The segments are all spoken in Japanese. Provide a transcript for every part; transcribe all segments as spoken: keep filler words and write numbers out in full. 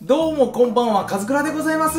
どうもこんばんは、カズクラでございます。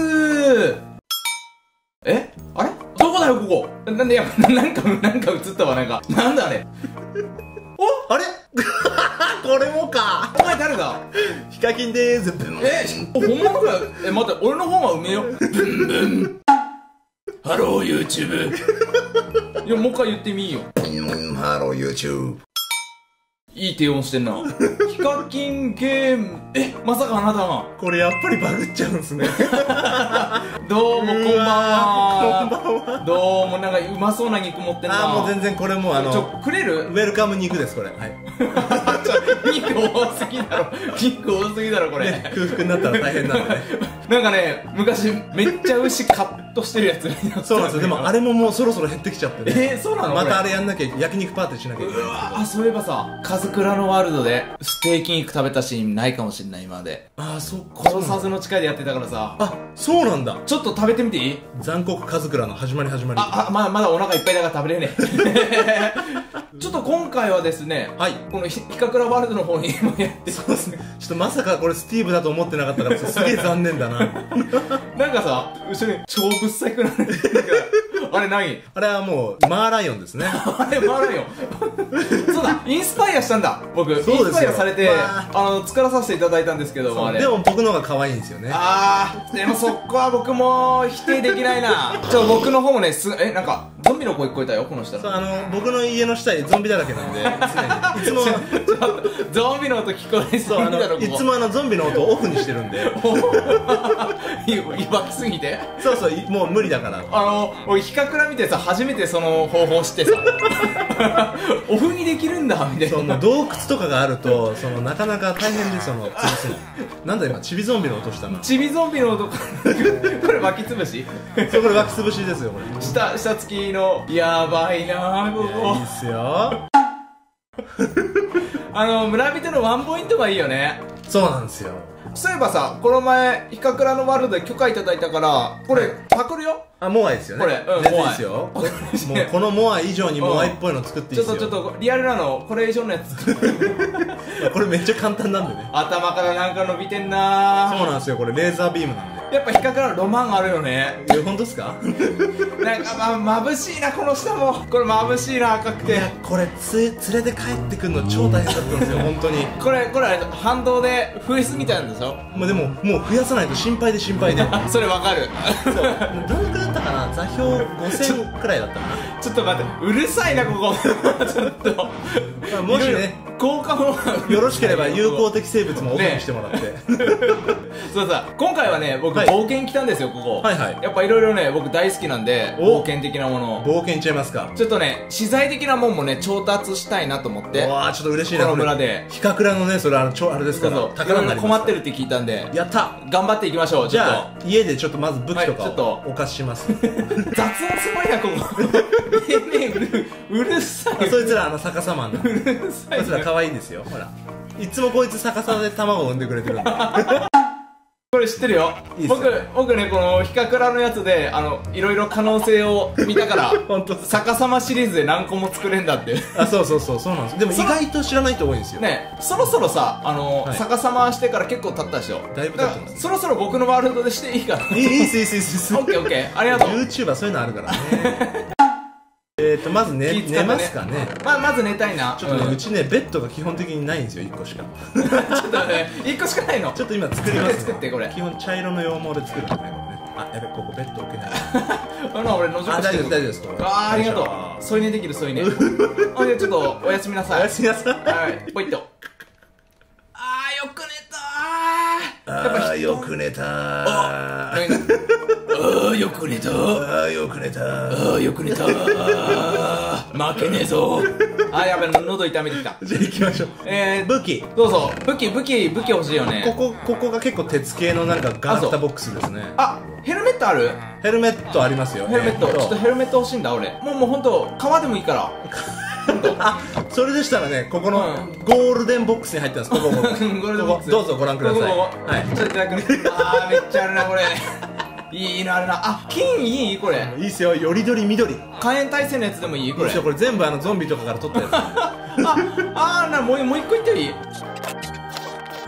えあれどこだよ、ここ。なんで、やなんか、なんか映ったわ、なんか。なんだあれ。 おあれこれもか。 お前誰だ。 ヒカキンでーす。 えほんまのかよ。え、待って、俺の方はうめえよ。ブンブン。ハロー YouTube。いや、もう一回言ってみいよ。 ハロー YouTube。 いい低音してんな。ヒカキンゲーム。え、まさかあなたが。 これやっぱりバグっちゃうんすね。 どうもこんばんは。 こんばんは。 どうも、なんかうまそうな肉持ってんな。 あーもう全然これもうあのちょ、くれるウェルカム肉です、これ。はい。 肉多すぎだろ。肉多すぎだろ、これ。 ね、空腹になったら大変なんでね。 なんかね、昔めっちゃ牛カットしてるやつ。 そうなんですよ。でもあれももうそろそろ減ってきちゃってね。 えー、そうなの。 またあれやんなきゃ、焼肉パーティーしなきゃいけないんですけど。 あ、そういえばさ、カズクラのワールドでステーキ肉食べたシーンないかもしんない、今まで。 あー、そっか。 殺さずの誓いでやってたからさ。 あ、そうなんだ。 ちょっと食べてみていい？ 残酷カズクラの始まり始まり。 あ、あ、まだまだお腹いっぱいだから食べれねえ。ちょっと今回はですね、 はい。 このヒカクラワールドの方に今やってそうですね。ちょっとまさかこれスティーブだと思ってなかったからすげえ残念だな。 なんかさ、後ろに超ぶっさいくなる。あれ何？ あれはもうマーライオンですね。 あれ、回らんよ。そうだ、インスパイアしたんだ、僕。インそうですよスパイアされて、 まあの、作らさせていただいたんですけども、あれ。 でも僕の方が可愛いんですよね。 あー、でもそこは僕も否定できないな。ちょ、僕の方もね、す、え、なんか、ゾンビの声聞こえたよ、この人。 そう、あの、僕の家の下にゾンビだらけなんで、常に。いつも、 ゾンビの音聞こえそう、あそうだろ、 の、 ここ。 いつもあの、ゾンビの音をオフにしてるんで。 いわきすぎて。 そうそう、いもう無理だから。 あの、俺、ヒカクラ見てさ、初めてその方法知ってさ、オフにできるんだ、みたいな。 そう、もう洞窟とかがあると、その、なかなか大変で、その、潰すの。なんだ今、チビゾンビの音したな。 チビゾンビの音、これ巻きつぶしそう、これ湧き潰しですよ、これ。 下、下付きの、やばいなぁ、ここいい。っすよ。 あの、村人のワンポイントがいいよね。 そうなんですよ。 そういえばさ、この前、ヒカクラのワールドで許可いただいたから、これ、パクるよ。 あ、モアイですよね。 これうん全然いいですよ。 モアイもうこのモアイ以上にモアイっぽいの作っていいですよ。 ちょっとちょっと、リアルなの、これ以上のやつ作って。 これめっちゃ簡単なんでね。 頭からなんか伸びてんなぁ。 そうなんですよ。これレーザービームなんで。 やっぱヒカクラのロマンあるよね。 え、本当ですか？ なんかま、眩しいな、この下も。これ眩しいな、赤くて。 いや、これつ連れて帰ってくるの超大変だったんですよ、本当に。 これ、これあれ、反動で増えすぎちゃうんでしょ？ もうでも、もう増やさないと心配で心配で。 それわかる。 そう。どのくらいだったかな？座標ごせんくらいだったかな。 ちょっと待って、うるさいな、ここ。ちょっと。 まあもしね、 効果もよろしければ有効的生物もオフにしてもらって。 そうさ、今回はね、僕、 はい冒険来たんですよ、ここ。 はいはい。 やっぱいろいろね、僕大好きなんで、 お冒険的なものを。 冒険いっちゃいますか。 ちょっとね、資材的なもんもね、調達したいなと思って。 わあ、ちょっと嬉しいな。 この村で。 ヒカクラのね、それあの、ちょ、あれですから、 そうそう。 宝になります。 困ってるって聞いたんで、 やった頑張っていきましょう、ちょっと。 じゃあ、家でちょっとまず武器とかはいちょっとをお貸しします。 雑音すごいな、ここ。ねえねえ、うる、うるさい。 あそいつらあの逆さマンなんで。 うるさい。 そいつら可愛いですよ。ほら。いつもこいつ逆さで卵を産んでくれてるんで。 これ知ってるよ。 いいっすよ僕、僕ね、このヒカクラのやつで、あの、いろいろ可能性を見たから、 本当。 逆さまシリーズで何個も作れんだって。 あ、そうそうそう、そうなんです。でも意外と知らない人多いんですよ。 ね、そろそろさ、あの、 はい逆さましてから結構経ったでしょ。 だいぶ経ってますだからそろそろ僕のワールドでしていいかな。 いい、いいっす、いいっす、いいっす。 オッケーオッケー、ありがとう。 YouTuber そういうのあるからね。えーと、まずね、 気使ってね寝ますかね。 まあ、まず寝たいな。 ちょっとね、 うんうちね、ベッドが基本的にないんですよ、いっこしか。 ちょっとね、一個しかないの。 ちょっと今作りますね。 作って作ってこれ基本茶色の羊毛で作るんだね、これね。あ、やべ、ここベッド置けない。 あの、俺、のぞあ、 かしてる。 大丈夫です、大丈夫です。これあー、ありがとよいしう。添い寝できる添い寝。ほんで、ちょっと、おやすみなょおさい。 やすみなさい。 はい、ポイッと。あー、よく寝たー。やっぱあー、よく寝たー。 あー、よく寝たー。 あー、よく寝たー。 あー、よく寝たー。負けねえぞー。あー、やべ、喉痛めてきた。 じゃあ行きましょう。 えー、 武器。 どうぞ。武器、武器、武器欲しいよね。 ここ、ここが結構鉄系のなんかガラクタボックスですね。 あ、ヘルメットある？ ヘルメットありますよ。 ヘルメット。 えーちょっとヘルメット欲しいんだ、俺。もう、もうほんと、革でもいいから。 あ、それでしたらね、ここのゴールデンボックスに入ってます。ここ、ここ。 ゴールデンボックス。 どうぞご覧ください。 ここここはい。 ちょっといただくね。あー、めっちゃあるな、これ。いいな、あるな。あ、金いいこれ。 いいっすよ、よりどり緑。いい火炎耐性のやつでもいいこれ。 ですよ、これ全部あのゾンビとかから取ったやつ。 あ、あーな、もう、もう一個言っていい？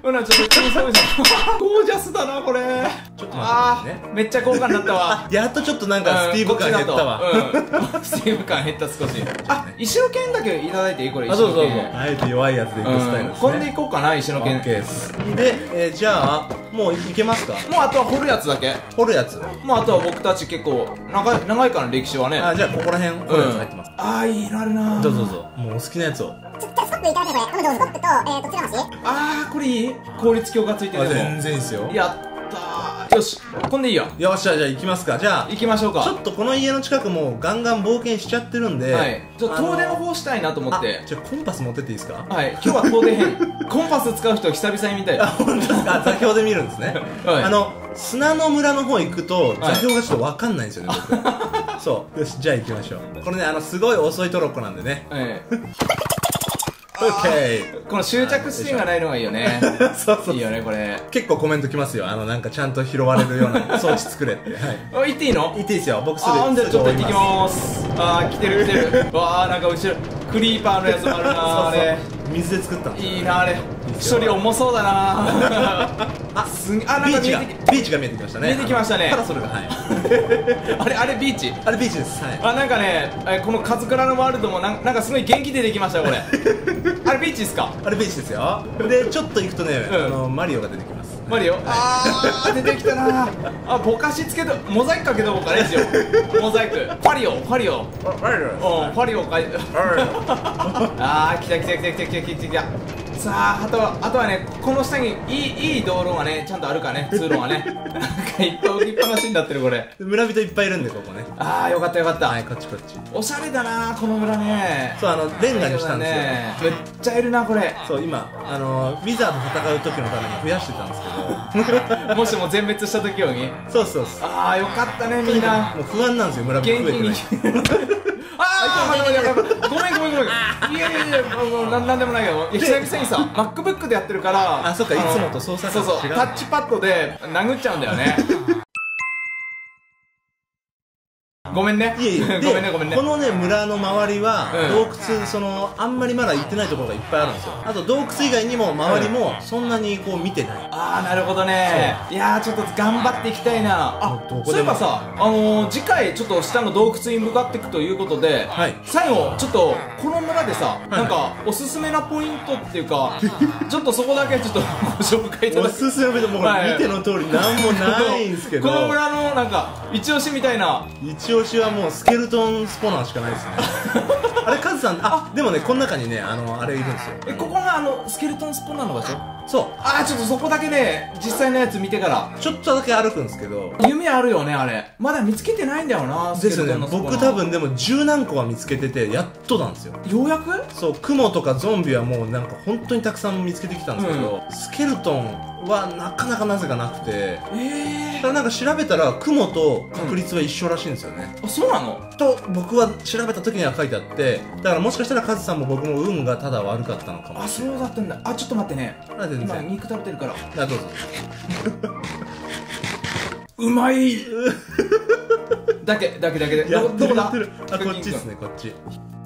ほらちょっとそうじゃん。ゴージャスだなこれ。 ちょっと待あってね。 ーめっちゃ豪華になったわ。 やっとちょっとなんかスティーブ感減ったわ。 うん、スティーブ感減った少し。あ、石の剣だけいただいていいこれ。 あ、そうそうそう。あえて弱いやつでいくスタイルですね。 こんでいこうかな石の剣。 で、えー、じゃあもういけますか？ もうあとは掘るやつだけ。 掘るやつ。 もうあとは僕たち結構長い長いから歴史はね。 あ、じゃあここら辺掘るやつ入ってます。 ああ、いいのあるな。 どうぞどうぞ。もうお好きなやつを。 ちょっとスコップいただけこれ。あのどうぞスコップとえっとつるはし。 ああ、これいい？効率鏡がついてる。 全然いいっすよ。 やったー。よし、こんでいいよ。 よっしゃ、じゃあ行きますか。じゃあ行きましょうか。 ちょっとこの家の近くもガンガン冒険しちゃってるんで、 はい。ちょっと遠出の方したいなと思って。 じゃあコンパス持ってっていいですか？ はい。今日は遠出編。コンパス使う人久々に見たい。 あ、本当ですか？座標で見るんですね。 はい。 あの砂の村の方行くと座標がちょっとわかんないんですよね。僕そうよし、じゃあ行きましょう。これね、あのすごい遅いトロッコなんでね。 はい。 オッケー。 この執着シーンがないのがいいよね。 そうそう。 いいよねこれ。 結構コメントきますよ。あのなんかちゃんと拾われるような装置作れって。はい。 あ、行っていいの？ 行っていいですよ。僕すぐ。 あ、じゃあちょっと行ってきまーす。あー、来てる来てる。わー、なんか後ろクリーパーのやつもあるなー。あれ水で作ったんですよ。 いいなあれ。処理重そうだなあ。すげ、あ、なんビーチがか見えてきビーチが見えてきましたね。 見えてきましたね。 パラソルが、はい。 あれあれビーチ。 あれビーチです。はい。 あ、なんかね、えこのカズクラのワールドもなんなんかすごい元気出てきましたよこれ。あれビーチですか？ あれビーチですよ。でちょっと行くとね、 うんあのマリオが出てきます。 マリオ。あー、出てきたなあ。ぼかしつけとモザイクかけとこうかねですよ。モザイク。パリオパリオ。 マリオ。 うん、パリオかい。あー、来た来た来た来た来た来た来た。さあ、あとはあとはね、この下にいいいい道路がねちゃんとあるからね、通路がね。なんかいっぱい置きっぱなしになってるこれ。 村人いっぱいいるんでここね。 あー、よかったよかった。 はい、こっちこっち。 おしゃれだなこの村ね。 そう、あのレンガにしたんですよ。 ね、めっちゃいるなこれ。 そう、今あのウィザード戦う時のために増やしてたんですけど。 もしも全滅した時用に。 そうそうそう。 ああ、よかったねみんな。 もう不安なんですよ、村人増えてない。 元気に。ああ、ごめんごめんごめんごめんごめん。いやいやいや、もうなんなんでもないよ。いや、久々にさ、MacBook でやってるから。 あ、そっか、いつもと操作そうそう、タッチパッドで殴っちゃうんだよね。ごめんね。 いえいえ。 ごめんねごめんね。 このね村の周りはうん洞窟、そのあんまりまだ行ってないところがいっぱいあるんですよ。あと洞窟以外にも周りもそんなにこう見てない。 ああ、なるほどね。いやー、ちょっと頑張っていきたいな。あ、 どこでもそういえばさ、あのー、次回ちょっと下の洞窟に向かっていくということで、 はい、 最後ちょっとこの村でさ、 いなんかおすすめなポイントっていうか、ちょっとそこだけちょっとご紹介いただき。 おすすめでもう見ての通りなんもないんですけど、 この村のなんか一押しみたいな。 一押しはもうスケルトンスポナーしかないですね。あれカズさん、あ、でもね、この中にね、あのあれいるんですよ。 え、ここがあのスケルトンスポナーの場所？ そう。 あー、ちょっとそこだけね、実際のやつ見てからちょっとだけ歩くんですけど、 夢あるよねあれ。まだ見つけてないんだよな。 ですよね。 スケルトンのスポナー僕多分でも十何個は見つけててやっとなんですよ。 ようやく？ そう、クモとかゾンビはもうなんか本当にたくさん見つけてきたんですけど、スケルトンはなかなかなぜかなくて、 ええー。 ただなんか調べたらクモと確率は一緒らしいんですよね。 あ、そうなの？ と僕は調べた時には書いてあって、だからもしかしたらカズさんも僕も運がただ悪かったのかもあ、 しれない。 そうだったんだ。あ、ちょっと待ってね。 あ、全今然。 肉食べてるから。 あ、どうぞ。 うまい。だけだけだけで。どどこだ？ あ、こっちですね、こっち。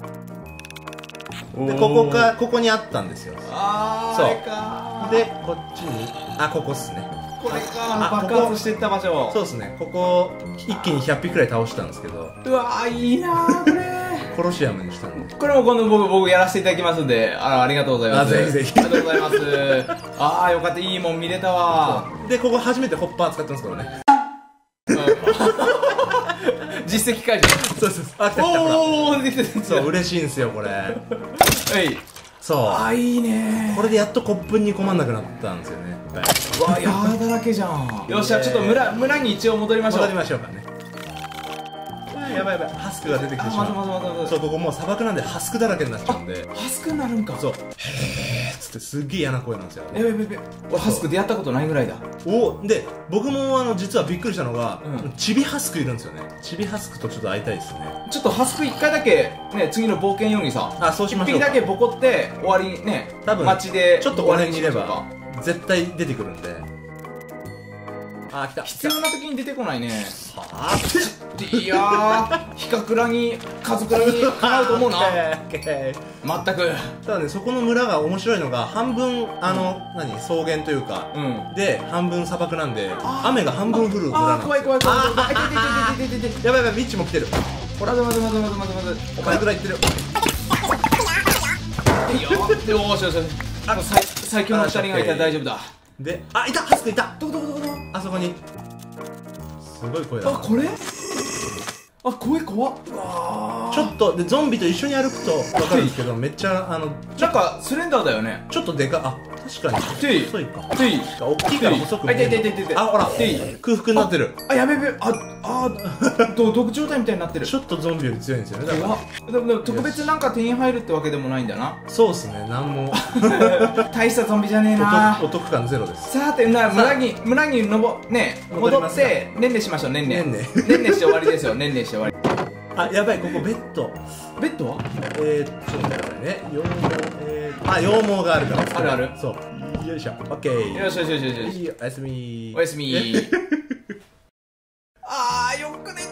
で、ここか、ここにあったんですよ。 あー、 そうあれか。 で、こっちに、あ、ここっすね。 これあか。爆発していった場所。 そうですね。ここ一気にひゃっぴきくらい倒したんですけど、 うわー、いいなーこれ。 コロシアムにしたんで。 これも今度僕僕やらせていただきますんで、あのありがとうございます。 あ、ぜひぜひ。 ありがとうございます。あー、よかった、いいもん見れたわ。 で、ここ初めてホッパー使ってますからね。 実績解除。 そうそうそう。あ、来た来た。 おー、できたできた。 そう、嬉しいんですよ、これ。 はい。 そう。 あ、いいねー。 これでやっとコップに困んなくなったんですよね。 うわ、やーだらけじゃん。よっしゃ、ちょっと村村に一応戻りましょう。 戻りましょうかね。やばいやばい、ハスクが出てきてしまう。 あ、待って待って待って。 そう、ここもう砂漠なんでハスクだらけになっちゃうんで。 ハスクになるんか。 そう。へーっつってすっげえ嫌な声なんですよ。 えべべべ。俺ハスク出会ったことないぐらいだ。 おで、僕もあの実はびっくりしたのが、 うん、 チビハスクいるんですよね。チビハスクとちょっと会いたいですね。 ちょっとハスク一回だけね、次の冒険用にさ、 あ、そうしましょう。 一匹だけボコって終わりね、 多分街でちょっとこの辺にいれば絶対出てくるんで。あ、来た。 必要な時に出てこないね。 はぁいやー、ヒカクラに、カズクラにかなうと思うな。 オッケーオッケー全く。 ただね、そこの村が面白いのが、半分あの何草原というか、 うん。 で半分砂漠なんで、雨が半分降る村ああ、 なんですよ。 怖い怖い怖い怖い。 ああ、いていていていていていて。 やばいやばい、ミッチも来てる。 ほら、まずまずまずまずまずまず。 お前ぐらい行ってる。 いいよ。よーしよしよし。あの最最強の二人がいたら大丈夫だ。 で、あ、いた、ハスクいた。 どこどこどこどこ。 あそこに。すごい声だあ、 な。 これ？あ、声怖っ。 ちょっとでゾンビと一緒に歩くと分かるんですけど、めっちゃあのなんかスレンダーだよね。 ちょっとでか、あ、確かにてい細いか。 てい大きいから細く見あ、いていてえる。 いていて。 あ、ほら、 てい。 空腹になってる。 あ、やべやべ。あ、あ、ど毒状態みたいになってる。 ちょっとゾンビより強いんですよね。だから怖っ。でもでも特別なんか手に入るってわけでもないんだな。 そうですね、なんも大したゾンビじゃねえおな。 得お得感ゼロです。 さて、な村に村にのぼね戻っ戻りますかてねんねしましょう。ねんねねんねねんねして終わりですよ。ねんねして終わり。 あ、やばい、ここベッド。 ベッドは？ えー、ちょっと待ってくださいね。羊毛、えー、あ、羊毛があるから。 あるある。 そう。よいしょ。オッケー。 よしよしよしよしよし。 いいよ、おやすみ。 おやすみ。あー、よく寝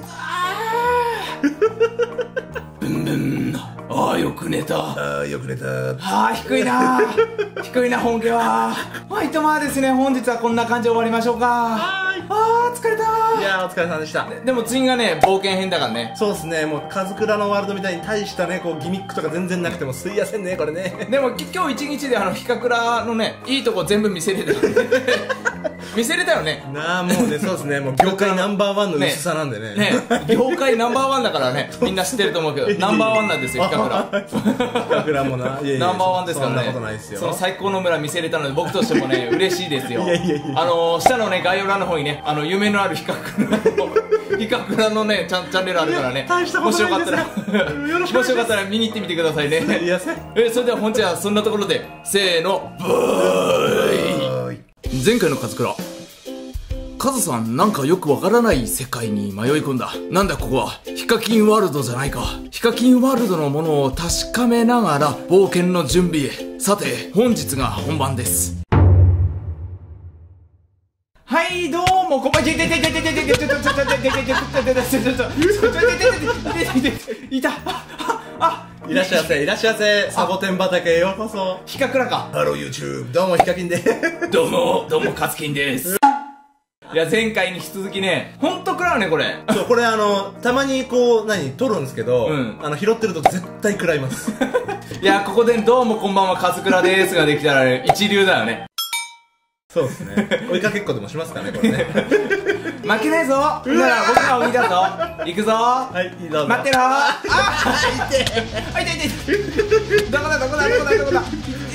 たー。ブンブン。あー、よく寝た。 あー、よく寝た。 あー、低いなー。低いな、本家は。はいとまあですね、本日はこんな感じで終わりましょうか。 はーい。 あー、疲れたー。 いやー、お疲れ様でした。 でも次がね、冒険編だからね。 そうですね、もうカズクラのワールドみたいに大したね、こうギミックとか全然なくてもすいやせんね、これね。 でもき今日一日であのヒカクラのねいいとこ全部見せれたよね見せれたよね。 なあ、もうね、そうですね、もう業界ナンバーワンの薄さなんでね。 ね業界ナンバーワンだからねみんな知ってると思うけどナンバーワンなんですよヒカクラ。 ヒカクラもな、いやいやナンバーワンですからね。 そんなことないですよ。 その最高の村見せれたので僕としてもね嬉しいですよ。 いやいやいやあのー、下のね概要欄の方にねあの夢のあるヒカクラのヒカクラのねチャンチャンネルあるからね、 大したことないですよもしよかったらよろしくお願いしますもしよかったら見に行ってみてくださいね。 いやせえそれでは本日はそんなところでせーのブーイ。前回のカズクラカズさんなんかよくわからない世界に迷い込んだ。なんだここはヒカキンワールドじゃないか。ヒカキンワールドのものを確かめながら冒険の準備へ。さて本日が本番です。はいどうもこんばんは。いた。あいらっしゃいませ、いらっしゃいませ。サボテン畑へようこそ。 ヒカクラか。 ハロー YouTube、どうもヒカキンで。 どうもどうもカツキンです。いや前回に引き続きねほんと食らうねこれ。 そう、これあのたまにこう何撮るんですけど、 うんあの拾ってると絶対食らいます。 いやここでどうもこんばんはカズクラですができたらね一流だよね。 そうですね。追いかけっこでもしますかね、これね。 負けないぞ。なら僕が鬼だぞ。行くぞ。 はい、どうぞ。 待ってろ。ああ痛いあ痛い痛い。どこだどこだどこだどこだ。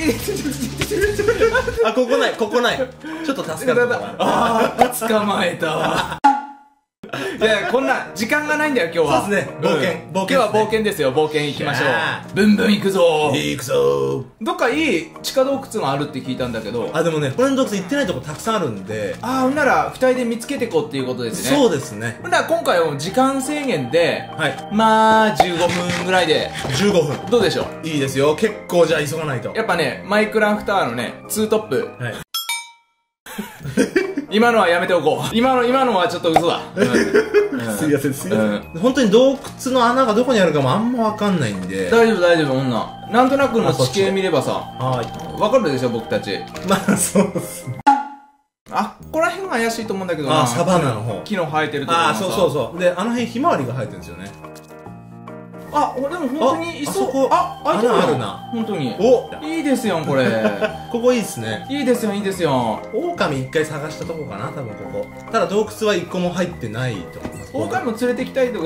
あ、ここない、ここない。ちょっと助かった。 ああ捕まえた。いやこんな時間がないんだよ今日は。 そうですね、冒険、冒険。 今日は冒険ですよ。冒険行きましょいやう。ブンブン行くぞ。 行くぞ。 どっかいい地下洞窟があるって聞いたんだけど。 あ、でもね、これの洞窟行ってないとこたくさんあるんで。 ああほんならふたりで見つけてこうっていうことですね。 そうですね。 ほんなら今回は時間制限ではいまあじゅうごふんぐらいでじゅうごふん。 どうでしょう。 いいですよ、結構じゃあ急がないと。 やっぱねマイクラフターのねツートップはい。 今のはやめておこう。今の今のはちょっと嘘だ。うんうんすいません、すいません。本当に洞窟の穴がどこにあるかもあんまわかんないんで。 大丈夫大丈夫女。なんとなくの地形見ればさはわかるでしょ僕たち。 い。まあ、そうですね。 あっこら辺が怪しいと思うんだけどな。 あ、サバンナの方。 木の生えてるところあ、 がさそうそうそう。で、あの辺ひまわりが生えてるんですよね。 あでも本当にいそう。 ああそこあ開いてるよ穴あるな本当に。 お、 いいですよこれ。 ここいいっすね。 いいですよいいですよ。 狼一回探したとこかな、多分ここ。ただ洞窟は一個も入ってないと思います。 狼も連れてきたいとこ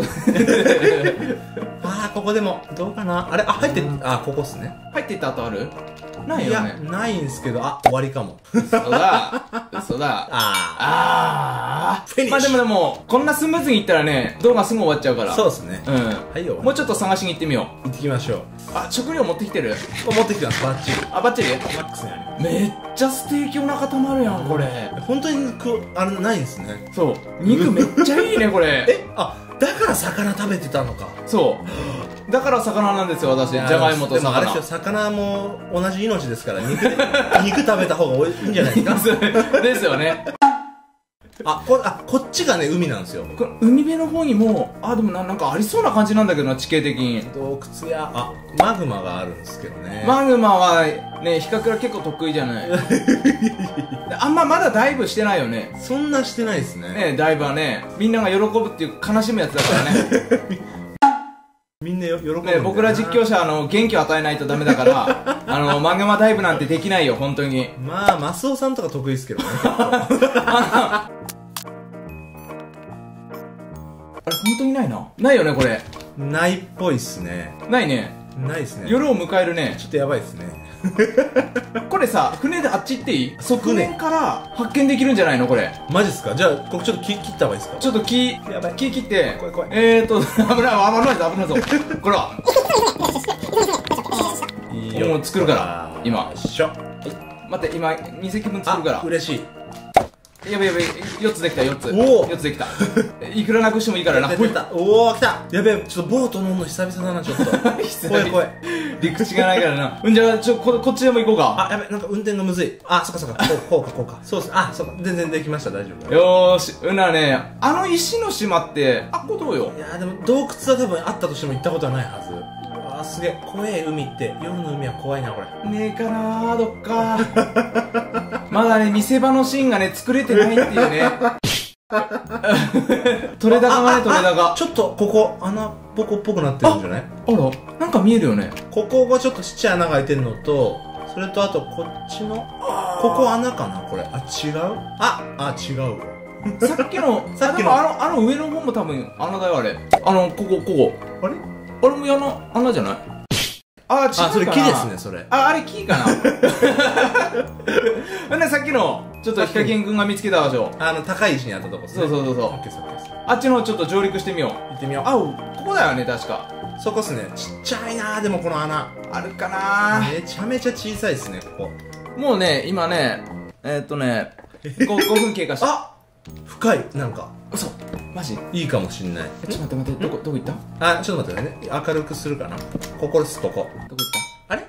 ああ、ここでもどうかな。あれ、あ、入って、あ、ここっすね。 入ってった後ある。ないいやよね。 ないんすけど、あ、終わりかも。 嘘だ嘘だ。 ああフィニッシュまあでもでもこんなスムーズにいったらね動画すぐ終わっちゃうから。 あ、そうですね。 うはいよ。 んもうちょっと探しに行ってみよ行ってきましょう。 う。あ食料持ってきてる。 持ってきてます、バッチリ。 あバッチリ。 マックスにありまめっちゃステーキお腹たまるやんこれ。 す。本当にく、あれないんですね。 そう肉めっちゃいいねこれ。 え、あ、だから魚食べてたのか。 そうだから魚なんですよ私。じゃがいもと魚。 でもあれですよ、魚も同じ命ですから、肉で肉食べた方がおいいんじゃないですか。 ですよね。 あこあこっちがね海なんですよ。 こ海辺の方にもあでも な, なんかありそうな感じなんだけどな、地形的に。 洞窟やあマグマがあるんですけどね。 マグマはねヒカクラ結構得意じゃないあんままだダイブしてないよね。 そんなしてないですね。 ねダイブはねみんなが喜ぶっていう悲しむやつだからねみんなよ喜ぶんだね、 よな。 僕ら実況者はあの元気を与えないとダメだからあのマグマダイブなんてできないよ本当に。 まあマスオさんとか得意ですけどねあれ本当にないな。ないよねこれ。 ないっぽいっすね。 ないね。 ないっすね。 夜を迎えるね。 ちょっとやばいっすねこれさ船であっち行っていい？側面から発見できるんじゃないのこれ。 マジっすか。じゃあここちょっと木切った方がいいですか。 ちょっと木やばい木切って怖い怖いえーと危ない危ないぞ危ないぞこれはいいもう作るから今よいしょ。 待って今に席分作るから。 嬉しい。 やべやべよっつできたよっつ。 おおよっつできたいくらなくしてもいいからな。 出た。おお来た。やべえちょっとボート乗るの久々だなちょっと怖い怖い。 陸地がないからな。うんじゃあちょ こ, こっちでも行こうか。 あやべなんか運転がむずい。あそっかそっかこうこうかこうかそうっす。あそうか全然できました大丈夫。 よーしうなねあの石の島ってあっこどうよ。 いやーでも洞窟は多分あったとしても行ったことはないはず。うわーすげえ怖え海って夜の海は怖いなこれ。 ねえかなーどっかまだね見せ場のシーンがね作れてないっていうね取れ高がね取れ高。 ちょっとここ穴ぼこっぽくなってるんじゃない。 あらなんか見えるよね。 ここがちょっとちっちゃい穴が開いてるのとそれとあとこっちのここ穴かなこれ。あ違う。ああ違うわさっきのさっきのあのあの上の方も多分穴だよあれ。あのここここあれあれも穴穴じゃない。あ、違うかな。 あそれ木ですねそれ。 あ、あれ木かなほんでさっきのちょっとヒカキン君が見つけた場所。 あの高い石にあったとこですね。 そうそうそうそうオッケーですオッケーです。 あっちのちょっと上陸してみよう。 行ってみよう。 あ、ここだよね確か。 そこっすね。ちっちゃいなーでもこの穴あるかな。 めちゃめちゃ小さいですねここ。 もうね今ねえー、っとね ご, ごふん経過した。 あ深いなんか嘘マジ。 いいかもしんない。 えちょっと待って待ってどこどこ行ったどこあちょっと待ってね明るくするかな。ここですここ。 行ったあれ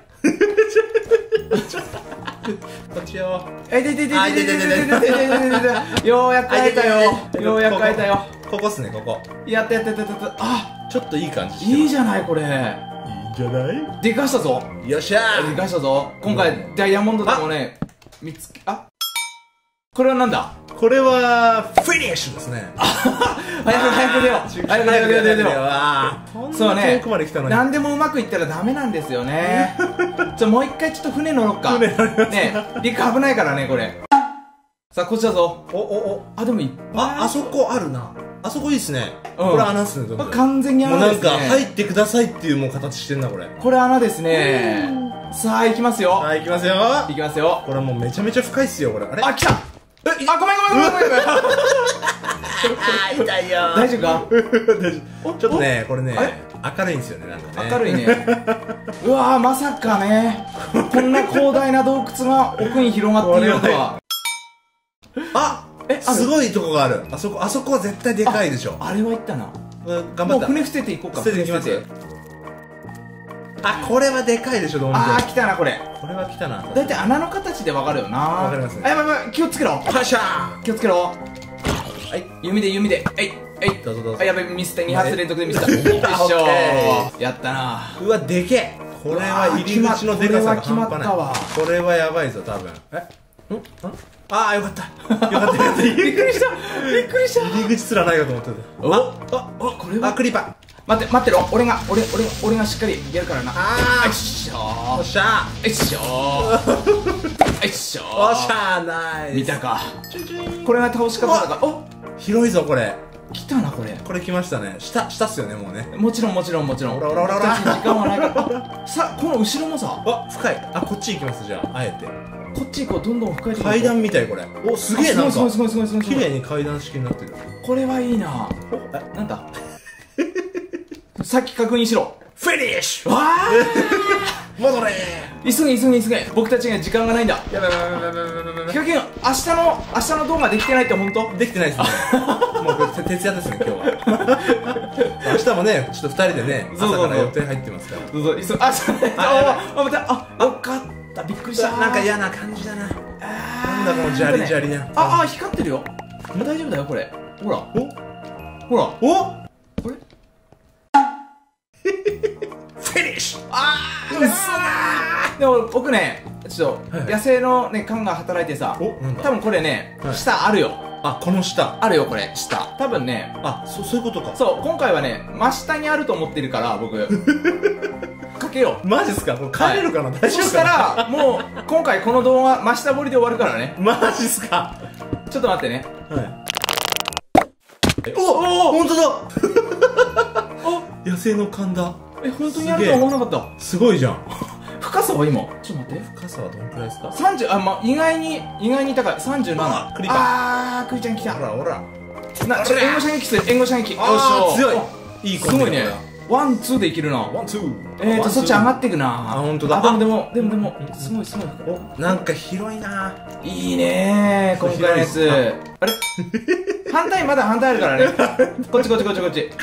こっちよ。 えででであでででででででででででようやく会えたよようやく会えたよ。 ここっすねここ。 やったやったやったやった。あちょっといい感じしてます。 いいじゃないこれ。 いいんじゃない。 でかしたぞよっしゃでかしたぞ。今回ダイヤモンドでもね見つけあこれはなんだ。 ーこれはフィニッシュですね。 早く早く出よう早く出よう出よう出よう出よう。そうね遠くまで来たのに。 何でもうまくいったらダメなんですよねじゃあもう一回ちょっと船乗ろっか。 船乗りますね陸危ないからねこれ。さあこっちだぞ。 おおおあでもいっぱいああそこあるな。あそこいいっすね。 うんこれ穴っすね。どんどんこれ完全にもう穴ですね。 なんか入ってくださいっていうもう形してんなこれ。 これ穴ですね。さあ行きますよはい行きますよ。 行きますよ。 これもうめちゃめちゃ深いっすよこれ。あれあ来た。えあごめんごめんごめんごめんあー痛いよ大丈夫か。おちょっとねこれねあれ明るいんですよねなんかね。 明るいねうわーまさかねこんな広大な洞窟が奥に広がっているとは。 あえあるすごいとこがある。あそこあそこは絶対でかいでしょ。 あれは行ったな。 うん頑張った。 もう船捨てていこうか。 捨てていきます船捨ててあこれはでかいでしょどんどん。 あー来たなこれ。 これは来たな。 だいたい穴の形でわかるよな。 わかりますねあやばいやばい気をつけろはっしゃ気をつけろ。 はい弓で弓でえいえいどうぞどうぞあやばいミスったに発連続でミスったよいしょオッケーやったな。 ー。うわでけえ。これは入り口のでかさが半端ない。 これは決まったわこれはやばいぞ多分。えんんああよかったよかったよかった。 びっくりしたびっくりした。 入り口すらないかと思ってた。 おああおこれはあクリパ待って待ってろ俺が俺俺俺がしっかりやるからな。 あーよいしょー。おっしゃよいしょよいしょーおっしゃーナイス。 見たかこれが倒し方だから。お広いぞこれ。 来たなこれ。 これ来ましたね。下下っすよねもうね。 もちろんもちろんもちろんほらほらほらほら僕たち時間はないからあさこの後ろもさあ深い。あこっち行きますじゃああえて。 こっち行こうどんどん深いとこ行こう。 階段みたいこれ。おすげえなんかすごいすごいすごいすごいすごい綺麗に階段式になってる。 これはいいな。 えなんださっき確認しろ。 フィニッシュ。 わ戻れー急げ急げ急げ僕たちには時間がないんだ。 やばいやばいやばいやばいやばいやばい。 ヒカキン明日の明日の動画できてないって本当？ できてないですね。もうこれ徹夜ですね今日は。明日もねちょっと二人でねそうそうそう朝から予定入ってますから。 そうそう急あそれああ待ってああよかったびっくりした。 なんか嫌な感じだな。 あーなんだこのジャリジャリな。 ああ光ってるよ。 もう大丈夫だよこれ。ほらおほらおこれフィニッシュ。 あーうっそー。でも僕ねちょっとはい野生のね缶が働いてさ、 お、なんだ多分これね、 はい下あるよ。 あ、この下。 あるよこれ下多分ね。 あ、そ、そういうことか。 そう今回はね真下にあると思ってるから僕かけよう。 マジっすか？これ帰れるかな、大丈そした夫かな。 らもう今回この動画真下掘りで終わるからね。 マジっすか？ ちょっと待ってね。 はい。おお、本当だ。野生の勘だ。 え本当にやるとは思わなかった。 すごいじゃん。 深さは今ちょっと待って深さはどんくらいですか？ さんじゅうあまあ意外に意外に高いさんじゅうなな。 あクリパー。 あークリちゃん来た。 ほらほら。 なちょっと援護射撃する援護射撃。よいしょあー強い。いいすごいね。ワンツーでいけるな。 ワンツー。 えーとそっち上がっていくな。 あ本当だ。 あでもでもでもでもすごいすごい。 お、なんか広いな。 いいねー今回のやつ。あれ反対まだ反対あるからね。こっちこっちこっちこっち。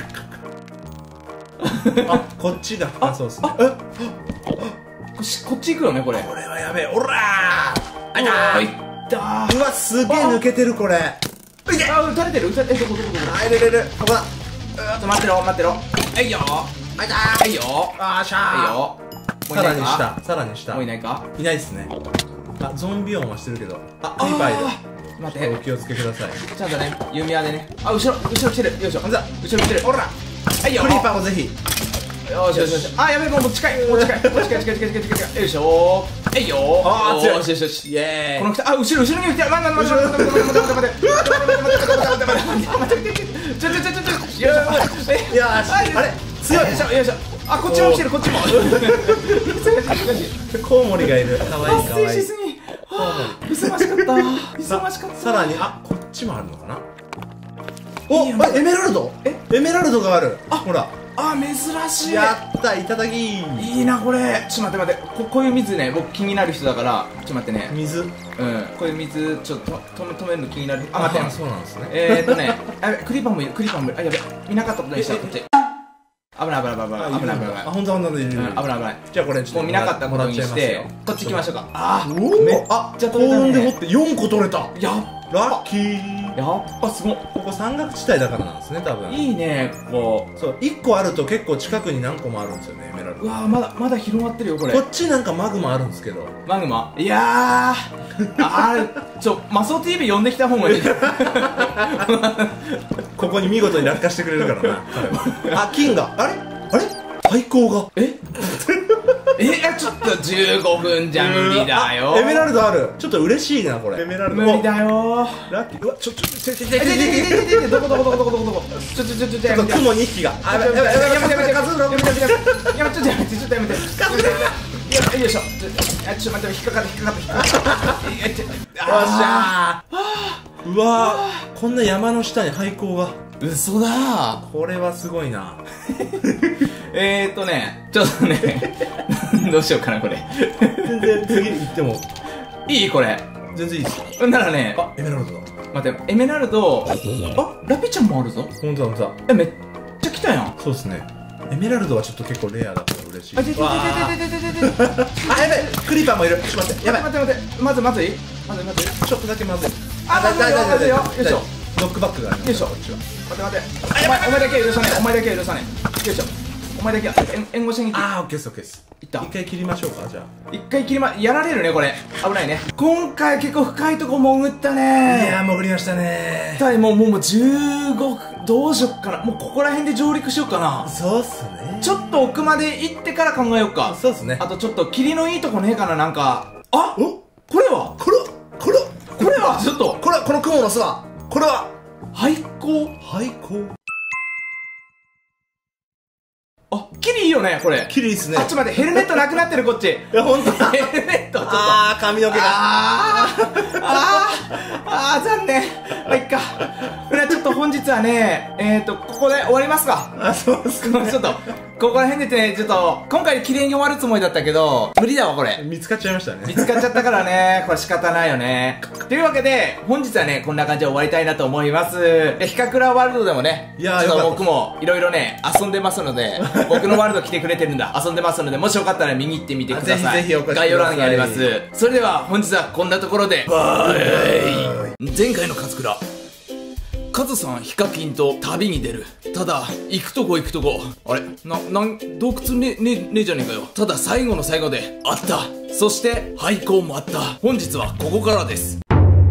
あ、こっちが深そうっすね。 こっちこっち行くよねこれ。 これはやべえ。おらー。 あいたーいったー。 うわ、すげえ抜けてるこれ。 あ撃たれてる撃たれてる。えどこどこどこ。 あ、いれれれ。ここだ。 ちょっと待ってろ待ってろ。はいよー。あいたー。はいよー。 あーしゃはいー。 よー。 さらに下。さらに下。 もういないか。 いないっすね。あ、ゾンビ音はしてるけど。あ、クリパーいる。 待ってお気をつけください。 ちゃんとね弓矢でね。あ後ろ後ろ来てる。よいしょ。 ほんとだ。 後ろ来てる。 ほら。 はいよー。 クリパーもぜひ。 よしよしよし。あやべえもう近いもう近いもう近い近い近い近い近い近い。よいしょー。はいよー。 あー強いよしよしよし。 イエーイ。 この来たあ後ろ後ろに来てる。待って待って待って待って待って待って待って待って待って待って待って待って待って待って待って待ってちょちょちょちょちょ。よしいやー、あれ強い。 よいしょよいしょ。あこっちも来てるこっちも。 コウモリがいる。かわいいかわいい。 発生しすぎ。はあ忙しかった忙しかった。 さらに、あ、こっちもあるのかな。お、あエメラルド。 えエメラルドがある。あ、ほら。 あ珍しい。 やったいただき。 いいなこれ。ちょっと待って待ってここういう水ね僕気になる人だからちょっと待ってね。 水。 うんこういう水ちょっと止め止めるの気になる。あ待って。 そうなんですね。 えーっとねあやべクリーパーもいるクリーパーもいる。あやべ見なかったことにしたこっち。危ない危ない危ない危ない危ない危ない。 あ、ほんとほんといるいる。 うん危ない危ない。 じゃあこれちょっともう見なかったことにしてこっち行きましょうか。あおーめっお、あ、 ちゃ高取れたね温で掘ってよんこ取れた。 やっラッキー。 やっぱすごい。 ここ山岳地帯だからなんですね、多分。 いいねここ。 そう、いっこあると結構近くに何個もあるんですよね、エメラルド。 うわーまだまだ広がってるよこれ。 こっちなんかマグマあるんですけど。 マグマいやーあれちょマソ ティーブイ 呼んできた方がいい。 ここに見事に落下してくれるからな、彼は。あ、金が。あれあれ廃坑が。 ええちょっとじゅうごふんじゃ無理だよ。 エメラルドある。ちょっと嬉しいな、これ。エメラルド。 無理だよ。 ラッキー。うわ、ちょ、ちょ、ちょ、ちょ、ちょ、 え、ででででででどこどこどこどこどこどこ。ちょちょちょちょちょやめて。 雲にひきが。あ、やめてやめてやめてやめてやめてやめてやめてやめてやめてちょっとやめてちょっとやめて。よよいしょ。あちょっと待って引っかかって引っかかって引っかかって。よっしゃー。うわー、こんな山の下に廃坑が。 嘘だ。 これはすごいな。 えーっとねちょっとねどうしようかなこれ。 全然次行ってもいいこれ。 全然いいですよ。 ならねあ、エメラルドだ。 待ってエメラルド。あラピちゃんもあるぞ。 ほんとだほんとだ。 えめっちゃ来たやん。 そうっすね。エメラルドはちょっと結構レアだから嬉しい。 あ、ででででででででで。 あ、やべえ、クリーパーもいる。ちょっと待って、やばい。 待って待ってまずまずいまずいまずい。 ちょっとだけまずい。 あまずいよまずいよ。よいしょ。 ノックバックがある。 よいしょ。待って待ってお前お前だけは許さねえお前だけは許さねえ。よいしょ。お前だけは援援護射撃。 あー、オッケーです、オッケーです。 いった。 一回切りましょうか、じゃあ。 一回切りまやられるねこれ。危ないね。今回結構深いとこ潜ったね。 いやー、潜りましたねー。もうもうもうじゅうごどうしよっかな。もうここら辺で上陸しようかな。 そうっすね。 ちょっと奥まで行ってから考えようか。 そうっすね。 あとちょっと霧のいいとこねえかななんか。あお、 これはこれ、これ、 これはちょっとこれ、この雲の巣は、これは、 廃校。 廃坑。 あ、キリいいよねこれ。 キリいいっすね。 あ、ちょっと待ってヘルメットなくなってるこっち。 いや、ほんとだ。 ヘルメットちょっと。 あー、髪の毛が。 あーあーあー残念。まあいっか。これはちょっと本日はねえっとここで終わりますか。 あ、そうっすね。 ちょっとここら辺でねちょっと今回綺麗に終わるつもりだったけど無理だわこれ。 見つかっちゃいましたね。 見つかっちゃったからねこれ仕方ないよね。というわけで本日はねこんな感じで終わりたいなと思います。でヒカクラワールドでもねいやーちょっとよかった僕もいろいろね遊んでますので僕のワールド来てくれてるんだ遊んでますのでもしよかったら見に行ってみてください。 ぜひぜひお越しください。 概要欄にあります。それでは本日はこんなところでバイ。前回のカツクラカズさんヒカキンと旅に出る。ただ行くとこ行くとこ、あれな、なん洞窟ねねねえじゃねえかよ。ただ最後の最後であった。そして廃校もあった。本日はここからです。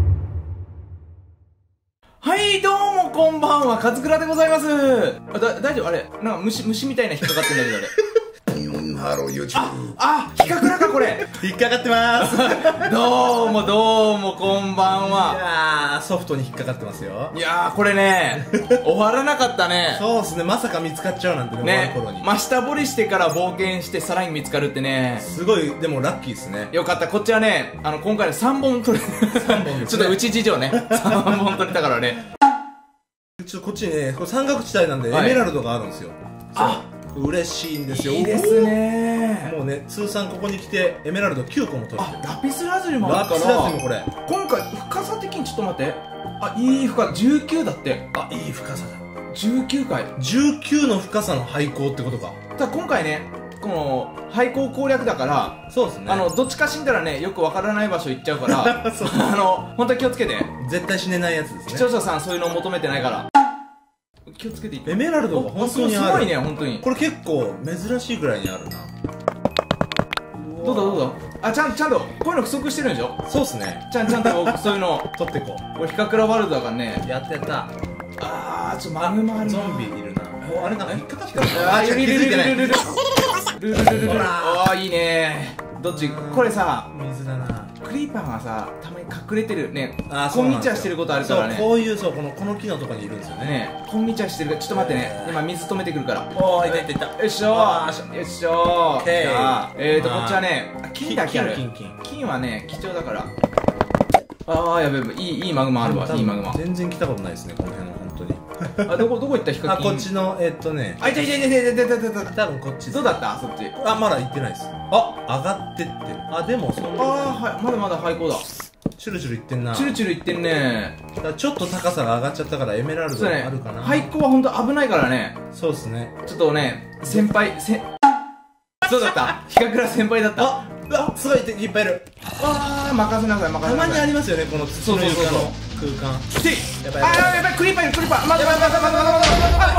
はいどうもこんばんは、カズクラでございます。あだ大丈夫？あれなんか虫虫みたいな引っかかってんだけどあれハロー YouTube。 あ、あ、ヒカクラかこれ引っかかってます。 どうもどうもこんばんは。 いやー、ソフトに引っかかってますよ。 いやーこれね終わらなかったね。 そうっすね、まさか見つかっちゃうなんてね、 ね、 終わる頃に。 まあ、下掘りしてから冒険してさらに見つかるってね、 すごい、でもラッキーですね。 よかった。こっちはね、あの今回のさんぼん取れさんぼんですね。 ちょっとうち事情ねさんぼん取れたからね。 ちょっとこっちにね、これ山岳地帯なんでエはいメラルドがあるんですよ。 あ、 嬉しいんですよ。 いいですね。 もうね、通算ここに来てエメラルドきゅうこも取れてあ、 る。 ラピスラズリもあラックスるからラズリもこれ。 今回深さ的にちょっと待って、あ、いい深じゅうきゅうだって。 あ、いい深さだ。 じゅうきゅうかい、 じゅうきゅうの深さの廃校ってことか。 ただ今回ね、この廃校攻略だからそうですね。 あのどっちか死んだらねよくわからない場所行っちゃうからそうあの本当に気をつけて。 絶対死ねないやつですね。 視聴者さんそういうのを求めてないから気をつけていって。 エメラルドが本当にある。 すごいね、本当に。 これ結構珍しいぐらいにあるな。 どうだどうだ、あ、ちゃんちゃんとこういうの不足してるんでしょ。 そうっすね。 ちゃんちゃんと僕そういうの取ってここれヒカクラワールドだからね。 う。やったやった。 あーちょっとマグマあるな。 ゾンビいるな。お、あれなんか引っかかってる。 あー、 ちょっといるいるいるいるいるいる気づいてないルルルルルルほらあーいいね。どっちこれさ、 水だな。 クリーパーがさたまに隠れてるね。 あー、 こそうんなんですよにちはしてることあるからね。 そう、こういう、そう、このこの木のとこにいるんですよね。 ね、こんにちはしてるからちょっと待ってね、 えー今水止めてくるから。 おー、いたいたいた。 よいしょあー、よいしょー。 OK じゃあえーとあーこっちはね、あ金だけある。 金金金金はね貴重だから。ああやべえ、いいいいマグマあるわ。いいマグマ。 全然来たことないですね、この辺は本当に。 あ、どこどこ行ったヒカあ、 キン。 こっちの、えっとね、 あ、いたいたいたいたいたいたいたいた。 多分こっちです。 どうだったそっち。 あ、まだ行ってないです。あ、上がってってる。あ、でもそんなああはいまだまだ廃校だ。 チュルチュル行ってんな。 チュルチュルいってんね。 だからちょっと高さが上がっちゃったからエメラルドそうねあるかな。 廃校は本当危ないからね。 そうですね。 ちょっとね先輩せどうだったヒカクラ先輩だった。 あ、うわ、すごいいっぱいいる。 ああ任せなさい任せなさい。 たまにありますよね、この土の床の空間。 てやばいあーやばいクリーパーいるクリーパー。待って待って待って待って待って待って待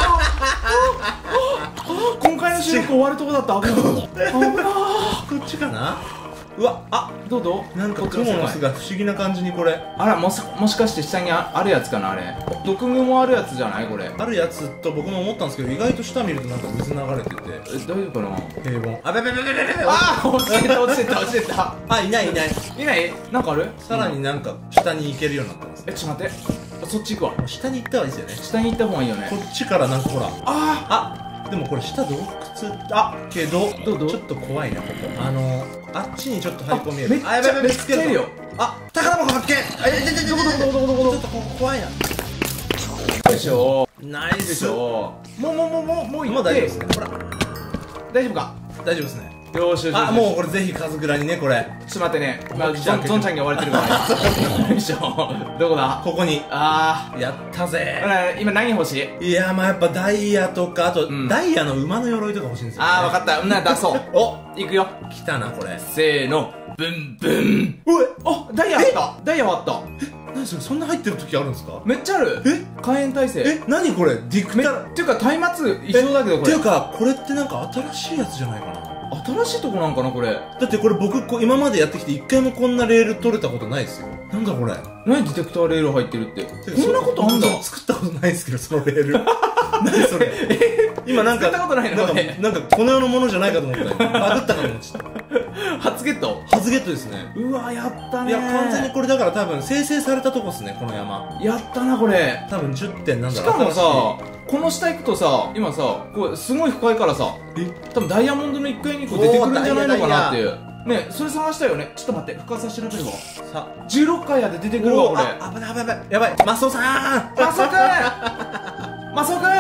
って。今回の収録終わるとこだった。危ない危ない。 こっちかな。うわ、あ、 どうどうなんかこっちの世界雲の巣が不思議な感じにこれ。 あらもしもしかして下にああるやつかな。あれ毒具もあるやつじゃないこれ。 あるやつと僕も思ったんですけど、意外と下見るとなんか水流れててえ大丈夫かな。 平凡。あ、べべべべべべべ。 ああ落ちてた落ちてた落ちてた。 あ、いないいない。 いないなんかある。 さらになんか下に行けるようになってます。 えちょっと待ってあそっち行くわ。 もう下に行った方がいいですよね。 下に行った方がいいよね。 こっちからなんかほら。 ああ、でもこれ下洞窟あけどどうどうちょっと怖いなここ。あのあっちにちょっと入り込みえる。 めっちゃあ、やばいやばいめっちゃいるよ。 あ、宝箱発見。あ、いやいやいやどこどこどこどこどこどこ。ちょっとここ怖いな。 でしょナイでしょ。もうもうもうもうもう行ってもう大丈夫ですね。ほら大丈夫か。 大丈夫ですね。 よーしよしよし。 あ、もうこれぜひカズクラにねこれちょっと待ってね。まあ僕じゃんゾンゾンちゃんに追われてるからね。よいしょ。どこだ。 ここにあやったぜ。 あ今何欲しい。 いやまあやっぱダイヤとかあとうんダイヤの馬の鎧とか欲しいんですよね。 ああ分かった。な出そう。 お、 行くよ。 来たなこれ。 せーのブンブン。 おい、 あダイヤあったダイヤはあった。 何それ、そんな入ってる時あるんですか。 めっちゃある。 え火炎耐性。 え、何これディクめタラっていうか松明一緒だけどこれていうかこれってなんか新しいやつじゃないかな。 新しいとこなんかなこれ。 だってこれ僕こう今までやってきて一回もこんなレール取れたことないですよ。なんだこれ。 何ディテクターレール入ってるって。こんなことあんだ。 そう作ったことないですけどそのレール。何それ。今なんか作ったことないのなんかこれなんかこの世のものじゃないかと思ったよ。バグったかと思っちゃった。 初ゲット。 初ゲットですね。 うわやったね。 いや完全にこれだから多分生成されたとこっすねこの山。 やったなこれ。 多分じゅってんなんだしろう。 かもさこの下行くとさ今さこれすごい深いからさ多分ダイヤモンドのいっかいにこう出てくるんじゃないのかなっていうね。それ探したよね。ちょっと待って深さ調べるわ。 さじゅうろっかいやで出てくるわこれ。 あ、危ない危ない危ないやばいマスオさん。 マソくんマソくん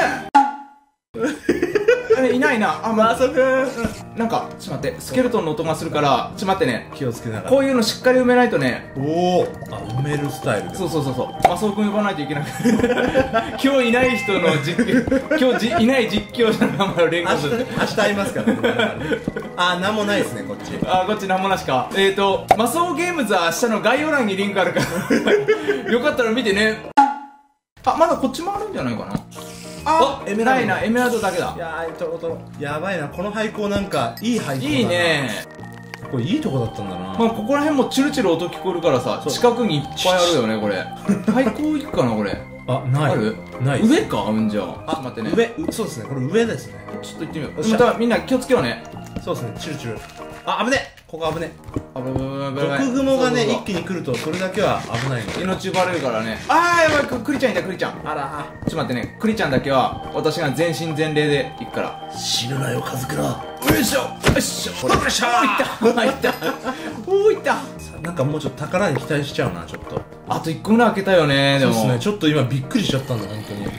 えいないな。あマスオくん。 なんかちょっと待ってスケルトンの音がするからちょっと待ってね。 気をつけながら。 こういうのしっかり埋めないとね。 おお、あ、埋めるスタイルで。 そうそうそうそうマソオくん呼ばないといけなくて今日いない人の実況今日じいない実況者の名前を連明日呼する。 ね明日会いますからね。あ、なんもないですねこっち。 あーこっちなんもなしか。えーとマソオゲームズは下の概要欄にリンクあるからよかったら見てね。 あ、まだこっちもあるんじゃないかな。あ、 エメラルドないな、エメラルドだけだ。 いやー、トロトロ。やばいな、この廃校なんか、いい廃校だな。 いいね。 これいいとこだったんだな。 まあ、ここら辺もチュルチュル音聞こえるからさ、近くにいっぱいあるよね、これ。廃校行くかな、これ。 あ、ない。 ある？ ない。 上かうんじゃあ。ちょっあ、 と待ってね。 上、うそうですね、これ上ですね。 ちょっと行ってみよう。 よっしゃまたみんな気をつけようね。 そうですね、チュルチュル。あ、危ねえ、ここ危ねあぶぶぶえ。 ぶぶ毒雲がね、 そうそうそう一気に来ると、それだけは危ないので。 命奪われるからね。あー、やばい、クリちゃんいた、クリちゃん。 あらちょっと待ってね、クリちゃんだけは私が全身全霊で行くから。 死ぬなよ、カズクラ。 よいしょよいしょよいしょおーいったおーいったおーいったなんかもうちょっと宝に期待しちゃうな、ちょっと。 あといっこぐらい開けたよね、でも。 そうですね、ちょっと今びっくりしちゃったんだ、本当に。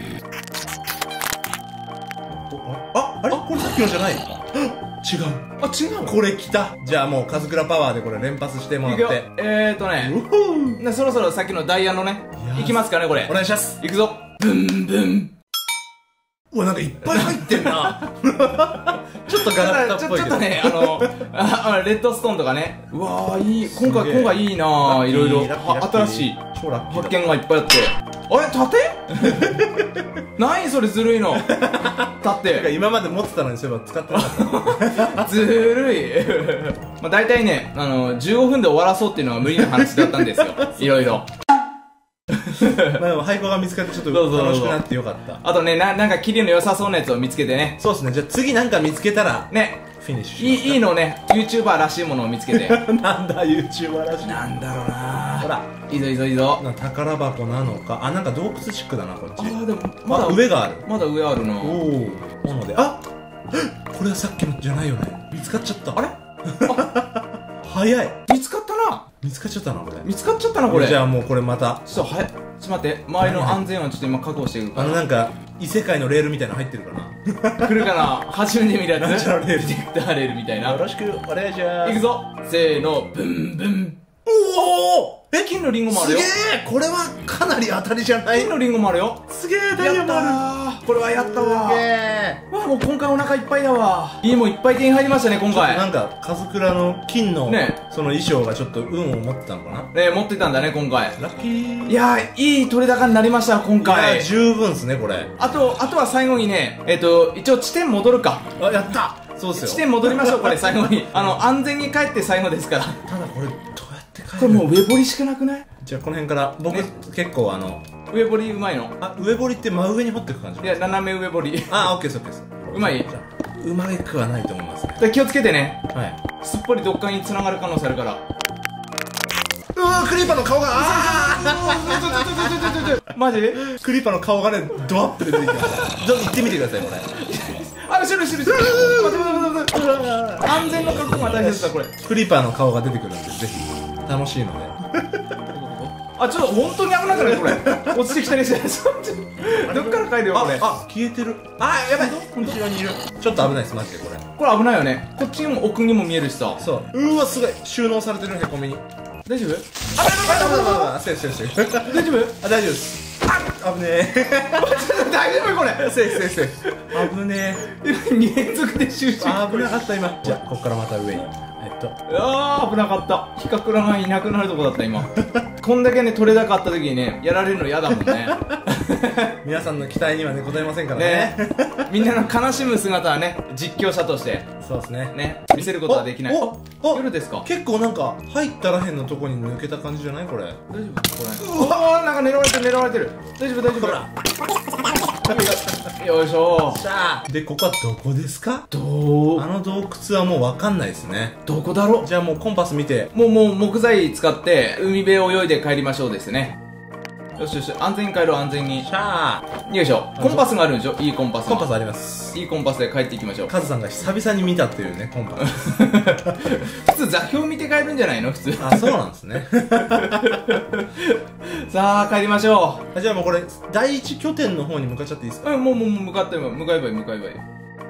おあ、あれこれさっきのじゃない？違う。 あ、違うこれ来た。じゃあもうカズクラパワーでこれ連発してもらいくよ。 って。 えーとね、 うほーねそろそろさっきのダイヤのねいやーいきますかね、これ。 お願いします。 いくぞ。ブンブン。 うわ、なんかいっぱい入ってんな。ちょっとガラクタっちょぽいけど。 ちょっとね、あのああレッドストーンとかね。うわー、いい。今回すげえ今回いいなー、いろいろ。あ新しい超ラッキーだ。 発見がいっぱいあって。あれ盾何それずるいの。立って今まで持ってたのにそういえば使ってなかった。 ずるい。まあ大体ね、あのじゅうごふんで終わらそうっていうのが無理な話だったんですよ。いろいろ。 まあでも廃校が見つかってちょっとどうぞどうぞ楽しくなってよかった。 あとね、ななんかキレの良さそうなやつを見つけてね。 そうですね、じゃあ次なんか見つけたらね、 フィニッシュいしますか。 いいいのね、YouTuber らしいものを見つけて。 なんだ YouTuber らしい。 なんだろうなほら、 いいぞいいぞいいぞ。 な宝箱なのか。あ、なんか洞窟チックだな、こっち。 あーでもまだまだ上がある。 まだ上あるな。 おお。なので、あこれはさっきのじゃないよね。見つかっちゃった。 あれ早い。 見つかったな。 見つかっちゃったな、これ。 見つかっちゃったな、これ。 じゃあもうこれまた、 ちょっとはやちょっと待って、周りの安全はちょっと今確保してくるかあのなんか、異世界のレールみたいなの入ってるかな。 ら。来るかな。初めて見るやつ。 なんちゃらレールディテクターレールみたいな。 よろしくお願いします。 いくぞ。せーの、ブンブン。 おおえ、金のリンゴもあるよ。 すげえこれはかなり当たりじゃない？ 金のリンゴもあるよ。 すげえダイやったヤもある。 ー。これはやったわすげえわあ、もう今回お腹いっぱいだわ。いいもんいっぱい手に入りましたね、今回。 なんか、カズクラの金の、 ねその衣装がちょっと運を持ってたのかな。 ね持ってたんだね、今回。 ラッキー。 いやー、いい取れ高になりました、今いや回。 十分っすね、これ。 あと、あとは最後にね、えっと、一応地点戻るか。 あ、やったそうっすよ。 地点戻りましょう、これ最後に。あの、安全に帰って最後ですから。 ただこれ、どうやって帰るこれもう上掘りしかなくない？ じゃあこの辺から、僕、 ね結構あの、 上掘りうまいの？ あ、上掘りって真上に掘っていく感じいや、斜め上掘り。 あ、オッケーです、オッケーです。 うまい？ じゃあうまくはないと思いますね。 で気をつけてね。 はい。 すっぽりどっかに繋がる可能性あるから。 うわー、クリーパーの顔が、あマジ？ ークリーパーの顔がね、ドアップで出てきました。ちょっと行ってみてください、これ。 あ、後ろ後ろ後ろ。待って待って待って待って。安全の確保が大切だ、これ。 クリーパーの顔が出てくるんで、ぜひ、楽しいので。 あ、ちょっと本当に危なくないこれ。落ちてきたりして。どっから帰るよ、これ。 あ、消えてる。あ、やばい。後ろにいる。ちょっと危ないです、マジで、これ。 これ危ないよね。こっちにも奥にも見えるしさ。 そう。うーわ、すごい。収納されてる、へこみに。 大丈夫？ あ、あ、あ、セーフ、セーフ、セーフ。 大丈夫？ あ、大丈夫です。あ、危ねえ。 大丈夫これ。 セーフ、セーフ、セーフ。危ねえ。 に連続で集中。 危なかった、今。じゃあ、ここからまた上に。えっと。 あー危なかった。ヒカクラがいなくなるとこだった今。こんだけね取れ高あった時にねやられるの嫌だもんね。 皆さんの期待にはね、応えませんからね。 ねみんなの悲しむ姿はね実況者としてそうですね。 ね見せることはできない。 おお夜ですか？ 結構なんか、入ったらへんのとこに抜けた感じじゃないこれ。 大丈夫これ。うわーなんか狙われてる狙われてる。大丈夫大丈夫。 ほら。 よいしょしゃー。で、ここはどこですか？ どうあの洞窟はもうわかんないですね。 どこだろじゃあもうコンパス見て。 う。もうもう木材使って海辺を泳いで帰りましょうですね。よしよし安全に帰ろう安全に。 しゃー。 よいしょコンパスがあるんでしょ。いいコンパスが。 コンパスあります。 いいコンパスで帰っていきましょう。 カズさんが久々に見たっていうね、コンパス。 普通座標見て帰るんじゃないの普通。 あ、そうなんですね。 さあ帰りましょあ、じゃあもうこれ、第一拠点の方に向かっちゃっていいですか？ う。うんもうもうもう向かって向かえばいい向かえばいい。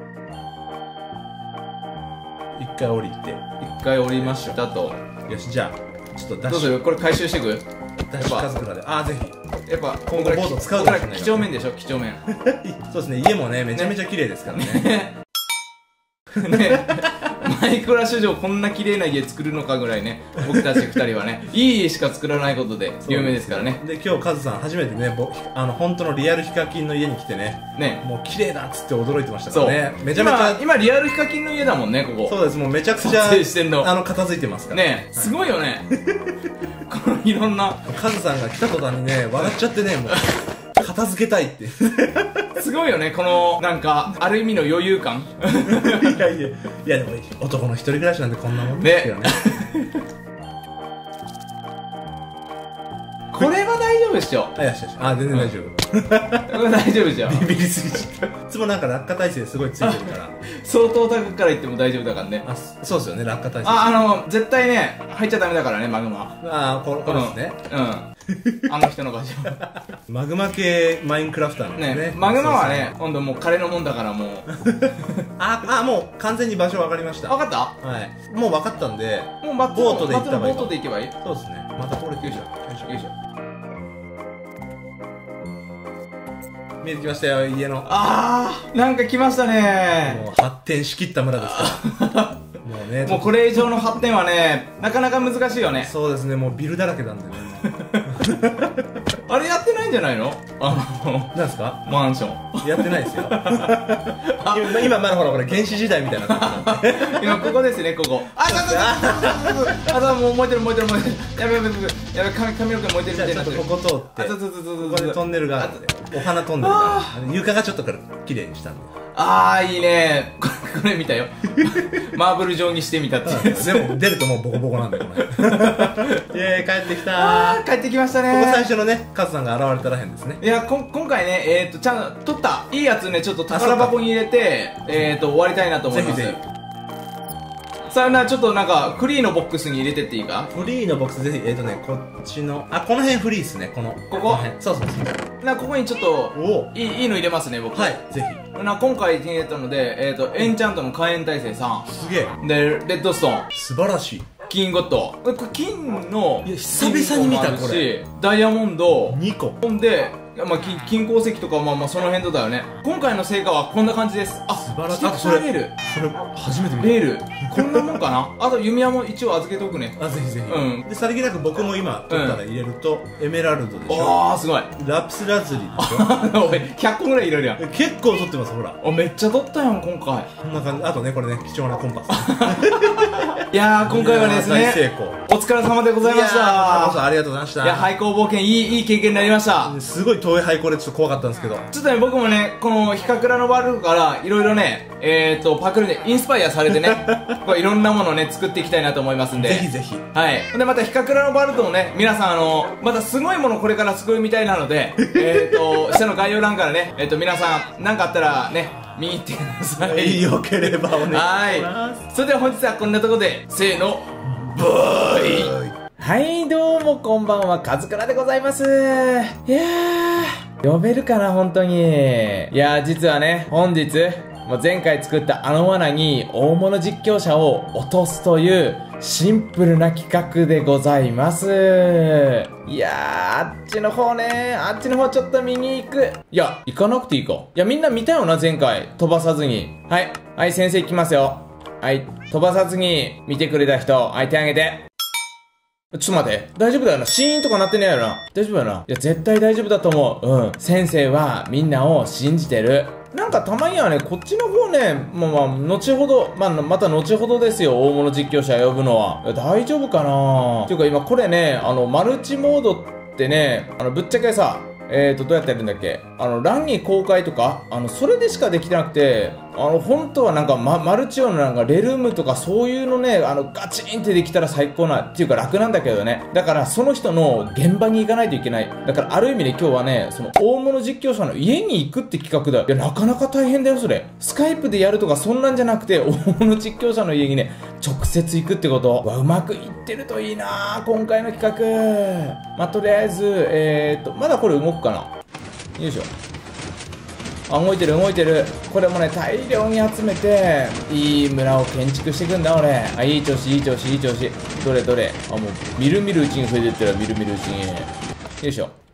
一回降りて。 一回降りましたと。 よし、じゃあ、ちょっとダッどうすシュ、 るこれ回収していく。 ダッシュカズクラで。あー、ぜひ。 やっぱ今後ボート使うかもしれないから几帳面でしょ几帳面。 そうですね、家もね、めちゃめちゃ綺麗ですからね。 ねマイクラ主女こんな綺麗な家作るのかぐらいね、僕たちふたりはね、いい家しか作らないことで有名ですからね。 で、今日カズさん初めてね、ぼあの本当のリアルヒカキンの家に来てね、ね、もう綺麗だっつって驚いてましたからね。めちゃめちゃ今, 今リアルヒカキンの家だもんね、ここ。 そうです、もうめちゃくちゃ撮影してんのあの片付いてますからね。すごいよね。このいろんなカズさんが来た途端にね、笑っちゃってね、もう片付けたいってすごいよね、このなんかある意味の余裕感。 いやいやいや、でも男の一人暮らしなんでこんなもんですよね。 これは大丈夫でしょ。 あ、よしよし、あ、全然大丈夫。 これ大丈夫じゃん。 ビビりすぎちゃった。いつもなんか落下耐性すごいついてるから相当高くから言っても大丈夫だからね。 あ、そうですよね、落下耐性。 あ、あの絶対ね入っちゃダメだからね、マグマ。 ああ、これこれですね。 うん、うん、あの人の場所。 マグマ系マインクラフターなんですね。 ね、マグマはね、今度もう彼のもんだからもう。 ああ、もう完全に場所分かりました。 分かった？ はい。もう分かったんで、 もうボートで行った方がいい。 ボートで行けばいい？ そうですね。またこれ、よいしょ。よいしょ。よいしょ。見えてきましたよ、家の。 あー、なんか来ましたね。 もう発展しきった村ですからもうね、 もうこれ以上の発展はね、なかなか難しいよね。 そうですね、もうビルだらけなんでね。 あれやってないんじゃないの？あのなんですか？ マンションやってないですよ。今, 今まだほらこれ原始時代みたいな今ここですね、ここ。あ、ちょっとあ、あ、もう燃えてる燃えてる燃えてる。やべやべやべやべ、髪髪の毛燃えてるみたいになってる。 ちょっとここ通って、 あ、そうそうそうそう、 ここでトンネルがあるんで、お花トンネルがある。床がちょっとから綺麗にしたんで。 あー、いいね。これ、これ見たよ。マーブル状にしてみたっていう。 でも出るともうボコボコなんだよ、これ。イェーイ、帰ってきたー。 あー、帰ってきましたね。 ここ最初のね、カズさんが現れたらへんですね。 いや、こ今回ね、えーと、ちゃんと取ったいいやつね、ちょっと宝箱に入れて、えーと、終わりたいなと思います。 ぜひぜさあな、ちょっとなんかフリーのボックスに入れてっていいか？ フリーのボックスぜひ、えーとね、こっちの、あ、この辺フリーですね、この。 ここ？ そうそうそう。 な、ここにちょっと、 おいい、いいの入れますね、僕。 はい、ぜひ。 な、今回手に入れたので、えーと、エンチャントの火炎耐性さん。 すげえ。 で、レッドストーン。 素晴らしい。 金ゴッド。これ金の、 いや久々に見たこれ。 ダイヤモンド。 にこ。 ほんで、まあ、金金鉱石とかまあまあその辺とだよね。今回の成果はこんな感じです。あ、 素晴らしい。 あとそれレール。 それ初めて見た。 レール。こんなもんかな。あと弓矢も一応預けておくね。 あ、ぜひぜひ。 うん。 で、さりげなく僕も今取ったら入れると、エメラルドでしょ。 ああ、すごい。 ラピスラズリでしょ。 おい、ひゃっこぐらい入れるやん。 結構取ってます、ほら。 あ、めっちゃ取ったやん、今回。 こんな感じ。あとね、これね、貴重なコンパス。 いやー、今回はですね、 大成功。 お疲れ様でございました。 ありがとうございました。 いや、廃校冒険、いい、いい経験になりました。 すごい遠い廃校でちょっと怖かったんですけど。 ちょっとね、僕もね、このヒカクラのワールドからいろいろね、えーと、パクルでインスパイアされてね、こういろんなものをね、作っていきたいなと思いますんで。 ぜひぜひ。 はい。で、またヒカクラのワールドもね、皆さんあの、またすごいものこれから作るみたいなので、えーと、下の概要欄からね、えーと、皆さん、なんかあったらね、見に行ってください。 よければお願いします。 はい。それでは本日はこんなところで、せーの、バイ。はい、どうもこんばんは、カズクラでございます。いやー、呼べるかな、本当に。いやー、実はね、本日、もう前回作ったあの罠に大物実況者を落とすというシンプルな企画でございます。いやー、あっちの方ね、あっちの方ちょっと見に行く。いや、行かなくていいか。いや、みんな見たよな、前回。飛ばさずに。はい、はい、先生行きますよ。はい、飛ばさずに見てくれた人、はい、手あげて。ちょっと待って。大丈夫だよな。シーンとかなってねえよな。大丈夫だよな。いや、絶対大丈夫だと思う。うん。先生はみんなを信じてる。なんかたまにはね、こっちの方ね、まあまあ、後ほど、まあ、また後ほどですよ、大物実況者呼ぶのは。いや、大丈夫かな。ていうか今これね、あの、マルチモードってね、あの、ぶっちゃけさ、えーと、どうやってやるんだっけ。あの、欄に公開とか、あの、それでしかできてなくて、あの、本当はなんか、ま、マルチ用のなんか、レルームとかそういうのね、あの、ガチンってできたら最高な、っていうか楽なんだけどね。だから、その人の現場に行かないといけない。だから、ある意味で今日はね、その、大物実況者の家に行くって企画だよ。いや、なかなか大変だよ、それ。スカイプでやるとか、そんなんじゃなくて、大物実況者の家にね、直接行くってことは、うまくいってるといいな今回の企画。まあ、とりあえず、えーと、まだこれ動くかな。よいしょ。あ、動いてる動いてる。これもね、大量に集めていい村を建築していくんだ俺。あ、いい調子いい調子いい調子。どれどれ。あ、もうみるみるうちに増えてってる。みるみるうちに。よいしょ。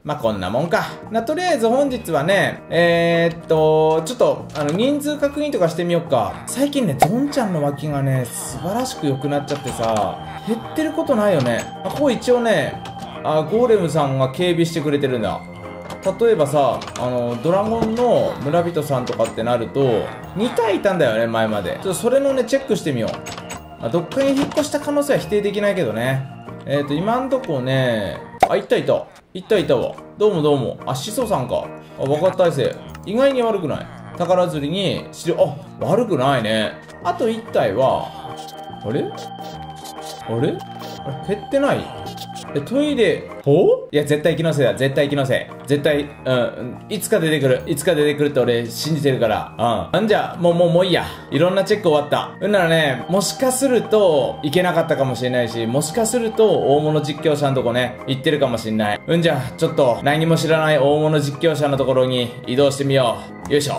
まあこんなもんか。な、とりあえず本日はね、えー、っと、ちょっと、あの、人数確認とかしてみようか。最近ね、ゾンちゃんの脇がね、素晴らしく良くなっちゃってさ、減ってることないよね。あ、ここ一応ね、あ、ゴーレムさんが警備してくれてるんだ。例えばさ、あの、ドラゴンの村人さんとかってなると、にたいいたんだよね、前まで。ちょっとそれのね、チェックしてみよう。まあ、どっかに引っ越した可能性は否定できないけどね。えっと、今んとこね、あ、いったいた。いったいたわ。どうもどうも。あ、シソさんか。あ、若体制。意外に悪くない。宝釣りに、しあ、悪くないね。あといったいは、あれあれあれ減ってない？え、トイレ、ほう？いや、絶対気のせいだ。絶対気のせい。絶対、うん、いつか出てくる。いつか出てくるって俺信じてるから。うん。んじゃ、もう、もう、もういいや。いろんなチェック終わった。うんならね、もしかすると、いけなかったかもしれないし、もしかすると、大物実況者のとこね、行ってるかもしれない。うんじゃ、ちょっと、何も知らない大物実況者のところに移動してみよう。よいしょ。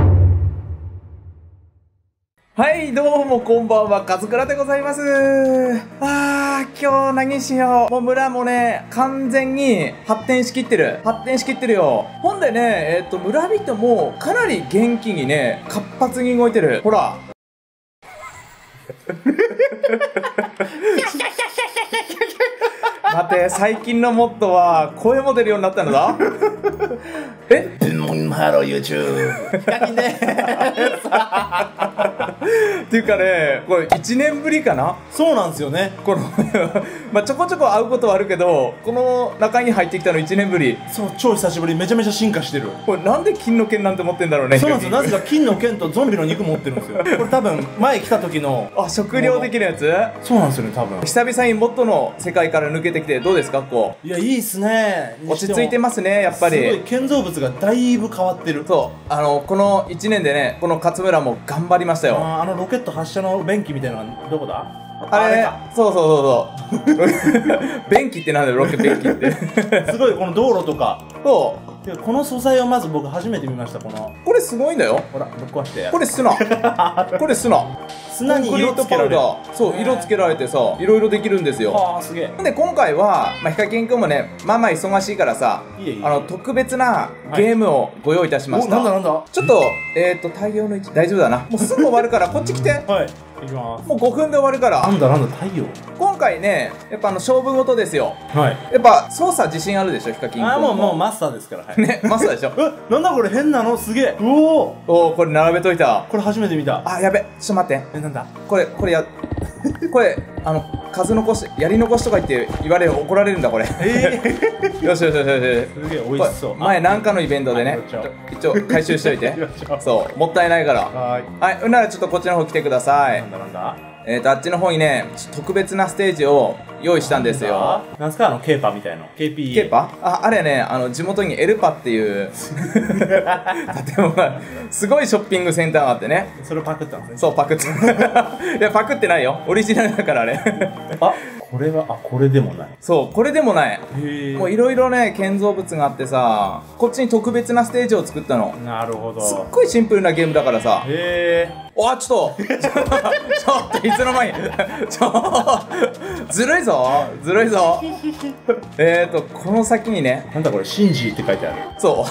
はい、どうもこんばんは、カズクラでございます。あー、今日何しよう。もう村もね、完全に発展しきってる。発展しきってるよ。ほんでね、えっと、村人もかなり元気にね、活発に動いてる。ほら。待て、最近のモッドは声も出るようになったのだ。えハロー YouTube ヒカキンねっていうかね、これいちねんぶりかな。 そうなんですよね。 このまあちょこちょこ会うことはあるけど、この中に入ってきたのいちねんぶり。 そう、超久しぶり。めちゃめちゃ進化してる。 これなんで金の剣なんて持ってんだろうね。 そうなんですよ。なぜか金の剣とゾンビの肉持ってるんですよ。これ多分前来た時の、 あ、食料できるやつ。 そうなんですよね、多分。 久々にモッドの世界から抜けてきてどうですか、こう。いや、いいっすね。 落ち着いてますね、やっぱり。 すごい建造物がだいぶ変わってる。 そう、あのこのいちねんでね、この勝村も頑張りましたよ。 あ, あのロケット発射の便器みたいなのはどこだ。 あれ、あれそうそうそうそう便器ってなんだよ、ロケ便器ってすごい、この道路とか。 そうこの素材をまず僕初めて見ました。このこれすごいんだよ。 ほら、ぶっ壊して。 これ砂これ砂砂に色つけられる。 そう、色つけられてさ、いろいろできるんですよ。 ああ、すげえ。 で今回は、まあ、ヒカキン君もね、まあまあ忙しいからさ、 いいえいいえ、 あの特別なゲームをご用意いたしました。 なんだなんだ。 ちょっとえっと太陽の位置大丈夫だな。もうすぐ終わるからこっち来て。 はい、行きます。 もうごふんで終わるから。 なんだなんだ、太陽。 今回ね、やっぱあの勝負事ですよ。 はい。 やっぱ操作自信あるでしょ、ヒカキン君。 ああ、もうもうマスターですから。はい。 ね、マスターでしょ。 え、なんだこれ、変なの、すげえ。うおー。 おお、これ並べといた。 これ初めて見た。 あ、やべ、ちょっと待って。 え、なんだ。 これこれやこれあの数残し、やり残しとか言って言われる、怒られるんだこれ。ええ。よしよしよしよし。 すげえ美味しそう。 前なんかのイベントでね、一応回収しといて。そうもったいないから。はいはい。うんならちょっとこっちの方来てください。 なんだなんだ。 えっとあっちの方にね、特別なステージを用意したんですよ。 なんすか、あのケーパーみたいな。 ケーピーケーパー、ああれね、あの地元にエルパっていう建物が、すごいショッピングセンターがあってね。 それをパクったんですね。 そう、パクっていやパクってないよ、オリジナルだからあれあ、これは、あ、これでもない。 そう、これでもない。 へえ。 もういろいろね、建造物があってさ、こっちに特別なステージを作ったの。 なるほど。 すっごいシンプルなゲームだからさ。 へえ。 おあ、ちょっとちょっといつの間にちょずるいぞずるいぞえーとこの先にね、 なんだこれ、シンジって書いてある。 そう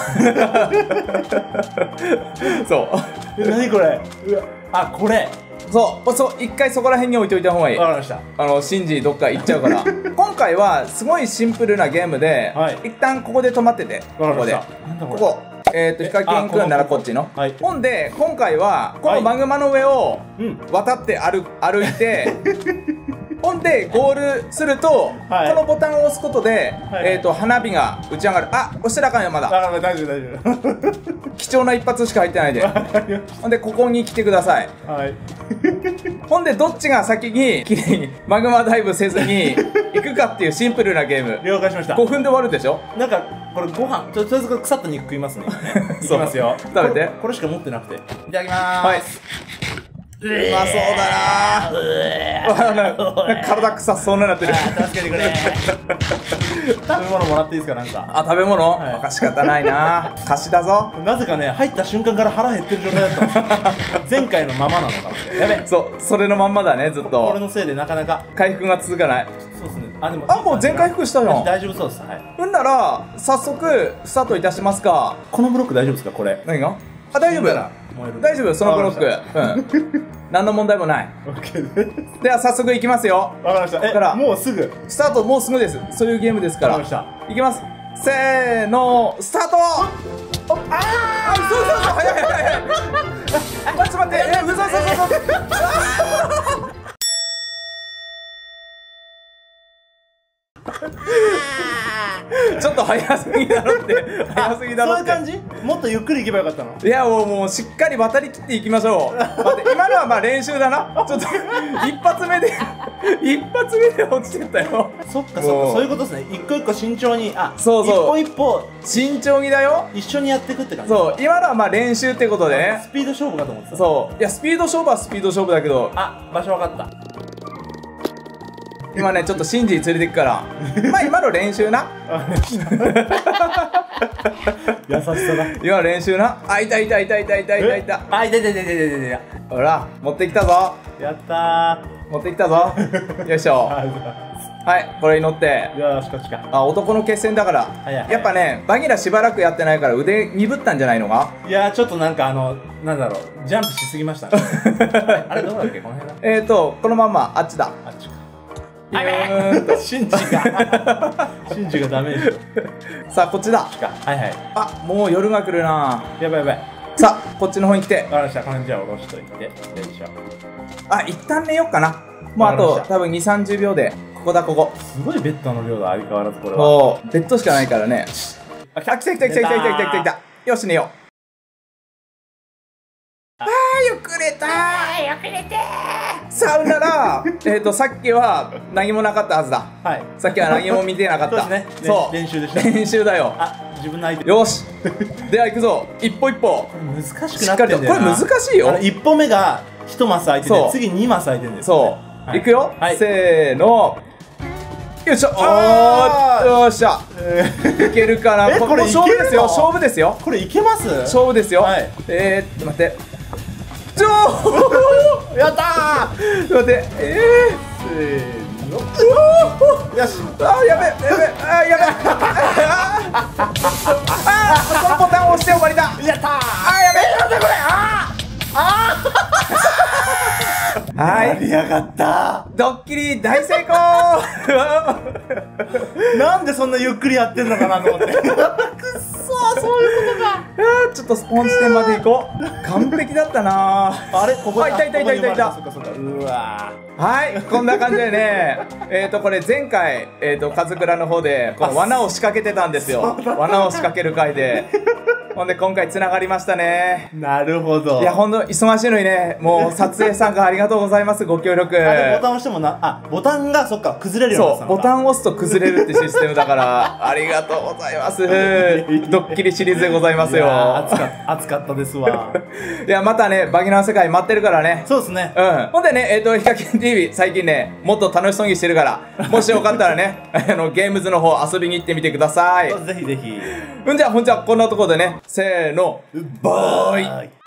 そうえ、何これ。うわ、あ、これ。 そうそう、一回そこら辺に置いといた方がいい。 わかりました。 あのシンジどっか行っちゃうから今回はすごいシンプルなゲームで、はい、一旦ここで止まってて。 わかりました。 ここでなんだこれ、ここえっとヒカキンくんならこっちの、はい、ほんで今回はこのマグマの上を渡って歩歩いてほんでゴールすると、はい、このボタンを押すことで、はい、えっと花火が打ち上がる。あ、押したらあかんよまだ。 あ、大丈夫大丈夫貴重な一発しか入ってないでほんでここに来てください。はいほんでどっちが先にきれいにマグマダイブせずに行くかっていうシンプルなゲーム。 了解しました。 ごふんで終わるでしょ。なんかこれご飯、とりあえず腐った肉食いますね。いきますよ。 食べて。 これしか持ってなくて。いただきまーす。 うまそうだなー。体臭そうになってる。 助けてくれ。食べ物もらっていいですか、なんか。 あ、食べ物、はい、仕方ないな。貸しだぞ。 なぜかね、入った瞬間から腹減ってる状態だったんです前回のままなのかもしれない。やべ、 そう、それのまんまだね、ずっと。 俺のせいでなかなか回復が続かない。 そうですね。 あ、でもあ、もう全回復したじゃん。 大丈夫そうです。はい。 ほんなら早速スタートいたしますか。 このブロック大丈夫ですか、これ。 何が？あ、大丈夫。 燃える。 大丈夫、そのブロック。うん。何の問題もない。 オッケーです。 では早速いきますよ。 わかりました。 ここからえ、もうすぐ。 スタートもうすぐです。そういうゲームですから。 わかりまいきます。せーの、スタート。ああ、そうそうそう、早い早い早い。あ、ちょっと待って、え、嘘嘘嘘嘘。ちょっと早すぎだろって。早すぎだろって。 そういう感じ？もっとゆっくりいけばよかったの。 いや、もうもうしっかり渡り切っていきましょう。待って、今のはまあ練習だな。ちょっと一発目で一発目で落ちてったよ。 そっかそっか、そういうことですね。一個一個慎重に、あ、 そうそう、 一歩一歩慎重にだよ。 一緒にやっていくって感じ。 そう、今のはまあ練習ってことでね。 スピード勝負かと思ってた。 そう、いや、スピード勝負はスピード勝負だけど、 あ、場所わかった。 今ね、ちょっとシンジに連れてくからまあ今の練習な。 優しさだ。 今の練習な。あ、いたいたいたいたいたいたいた。 あ、いたいたいたいたいたいた。 ほら、持ってきたぞ。 やったー。 持ってきたぞ。よいしょ。はい、これに乗って。 よし、こっちか。 あ、男の決戦だから。 はいはい、 やっぱね、バニラしばらくやってないから腕鈍ったんじゃないのか。 いやー、ちょっとなんかあの、なんだろう、ジャンプしすぎましたね。あれどうだっけ、この辺だ。 えーと、このまんまあっちだ。 あっちか。 ビューンと。 シンジがシンジがダメージ。 さあ、こっちだ。 はいはい。 あ、もう夜が来るな。 やばいやばい。 さあ、こっちの方に来て。 わかりました。このじゃあ下ろしといて。よいしょ。 あ、一旦寝よっかな。もうあと多分に、さんじゅうびょうで。ここだ、ここ。 すごいベッドの量だ、相変わらずこれは。 そう、ベッドしかないからね。あ、来た来た来た来た来た来た来た来た。よし、寝よう。あー、よく寝たー。よく寝てー。さあ、なら、えっと、さっきは何もなかったはずだ。 はい。 さっきは何も見てなかった。 そうですね。 そう。 練習でした。 練習だよ。 あ、自分の相手。 よし。では行くぞ。一歩一歩。 難しくなってんだよな。 これ難しいよ。 一歩目が一マス空いてて、次二マス空いてるんです。 そう。行くよ。せーの。よいしょ。 あー、 よっしゃ。いけるかな。これ勝負ですよ。勝負ですよ。 これいけます？ 勝負ですよ。 はい。 えーっと待って。ちょー。 やったー。 待って。えー。せーの。よし。あー、やべやべ。あー、やべ。あー、そのボタンを押して終わりだ。 やったー。 あー、やべ。なんだこれ。あー。あー。はい。 やりやがった。 ドッキリ大成功。 なんでそんなゆっくりやってんのかなと思って。くっそー、そういうことか。 ちょっとスポンジ店まで行こう。完璧だったなー。 あれ、ここあ、いたいたいたいたいた。 うわー。 はい、こんな感じでね、えっとこれ前回えっとカズクラの方でこの罠を仕掛けてたんですよ。罠を仕掛ける回で。ほんで今回つながりましたね。 なるほど。 いやほんと忙しいのにね、もう撮影参加ありがとうございます。ご協力。 あれボタン押してもな、あ、ボタンがそっか崩れるようになったのか。 そう、ボタンを押すと崩れるってシステムだからありがとうございます。ドッキリシリーズでございますよ。 熱かった熱かったですわ。 いやまたねバギナーの世界待ってるからね。 そうですね。 うん。ほんでねえっとヒカキン ティーブイ 最近ねもっと楽しそうにしてるからもしよかったらねあのゲームズの方遊びに行ってみてください。 ぜひぜひ。 うんじゃあほんじゃこんなところでねせーのバイ。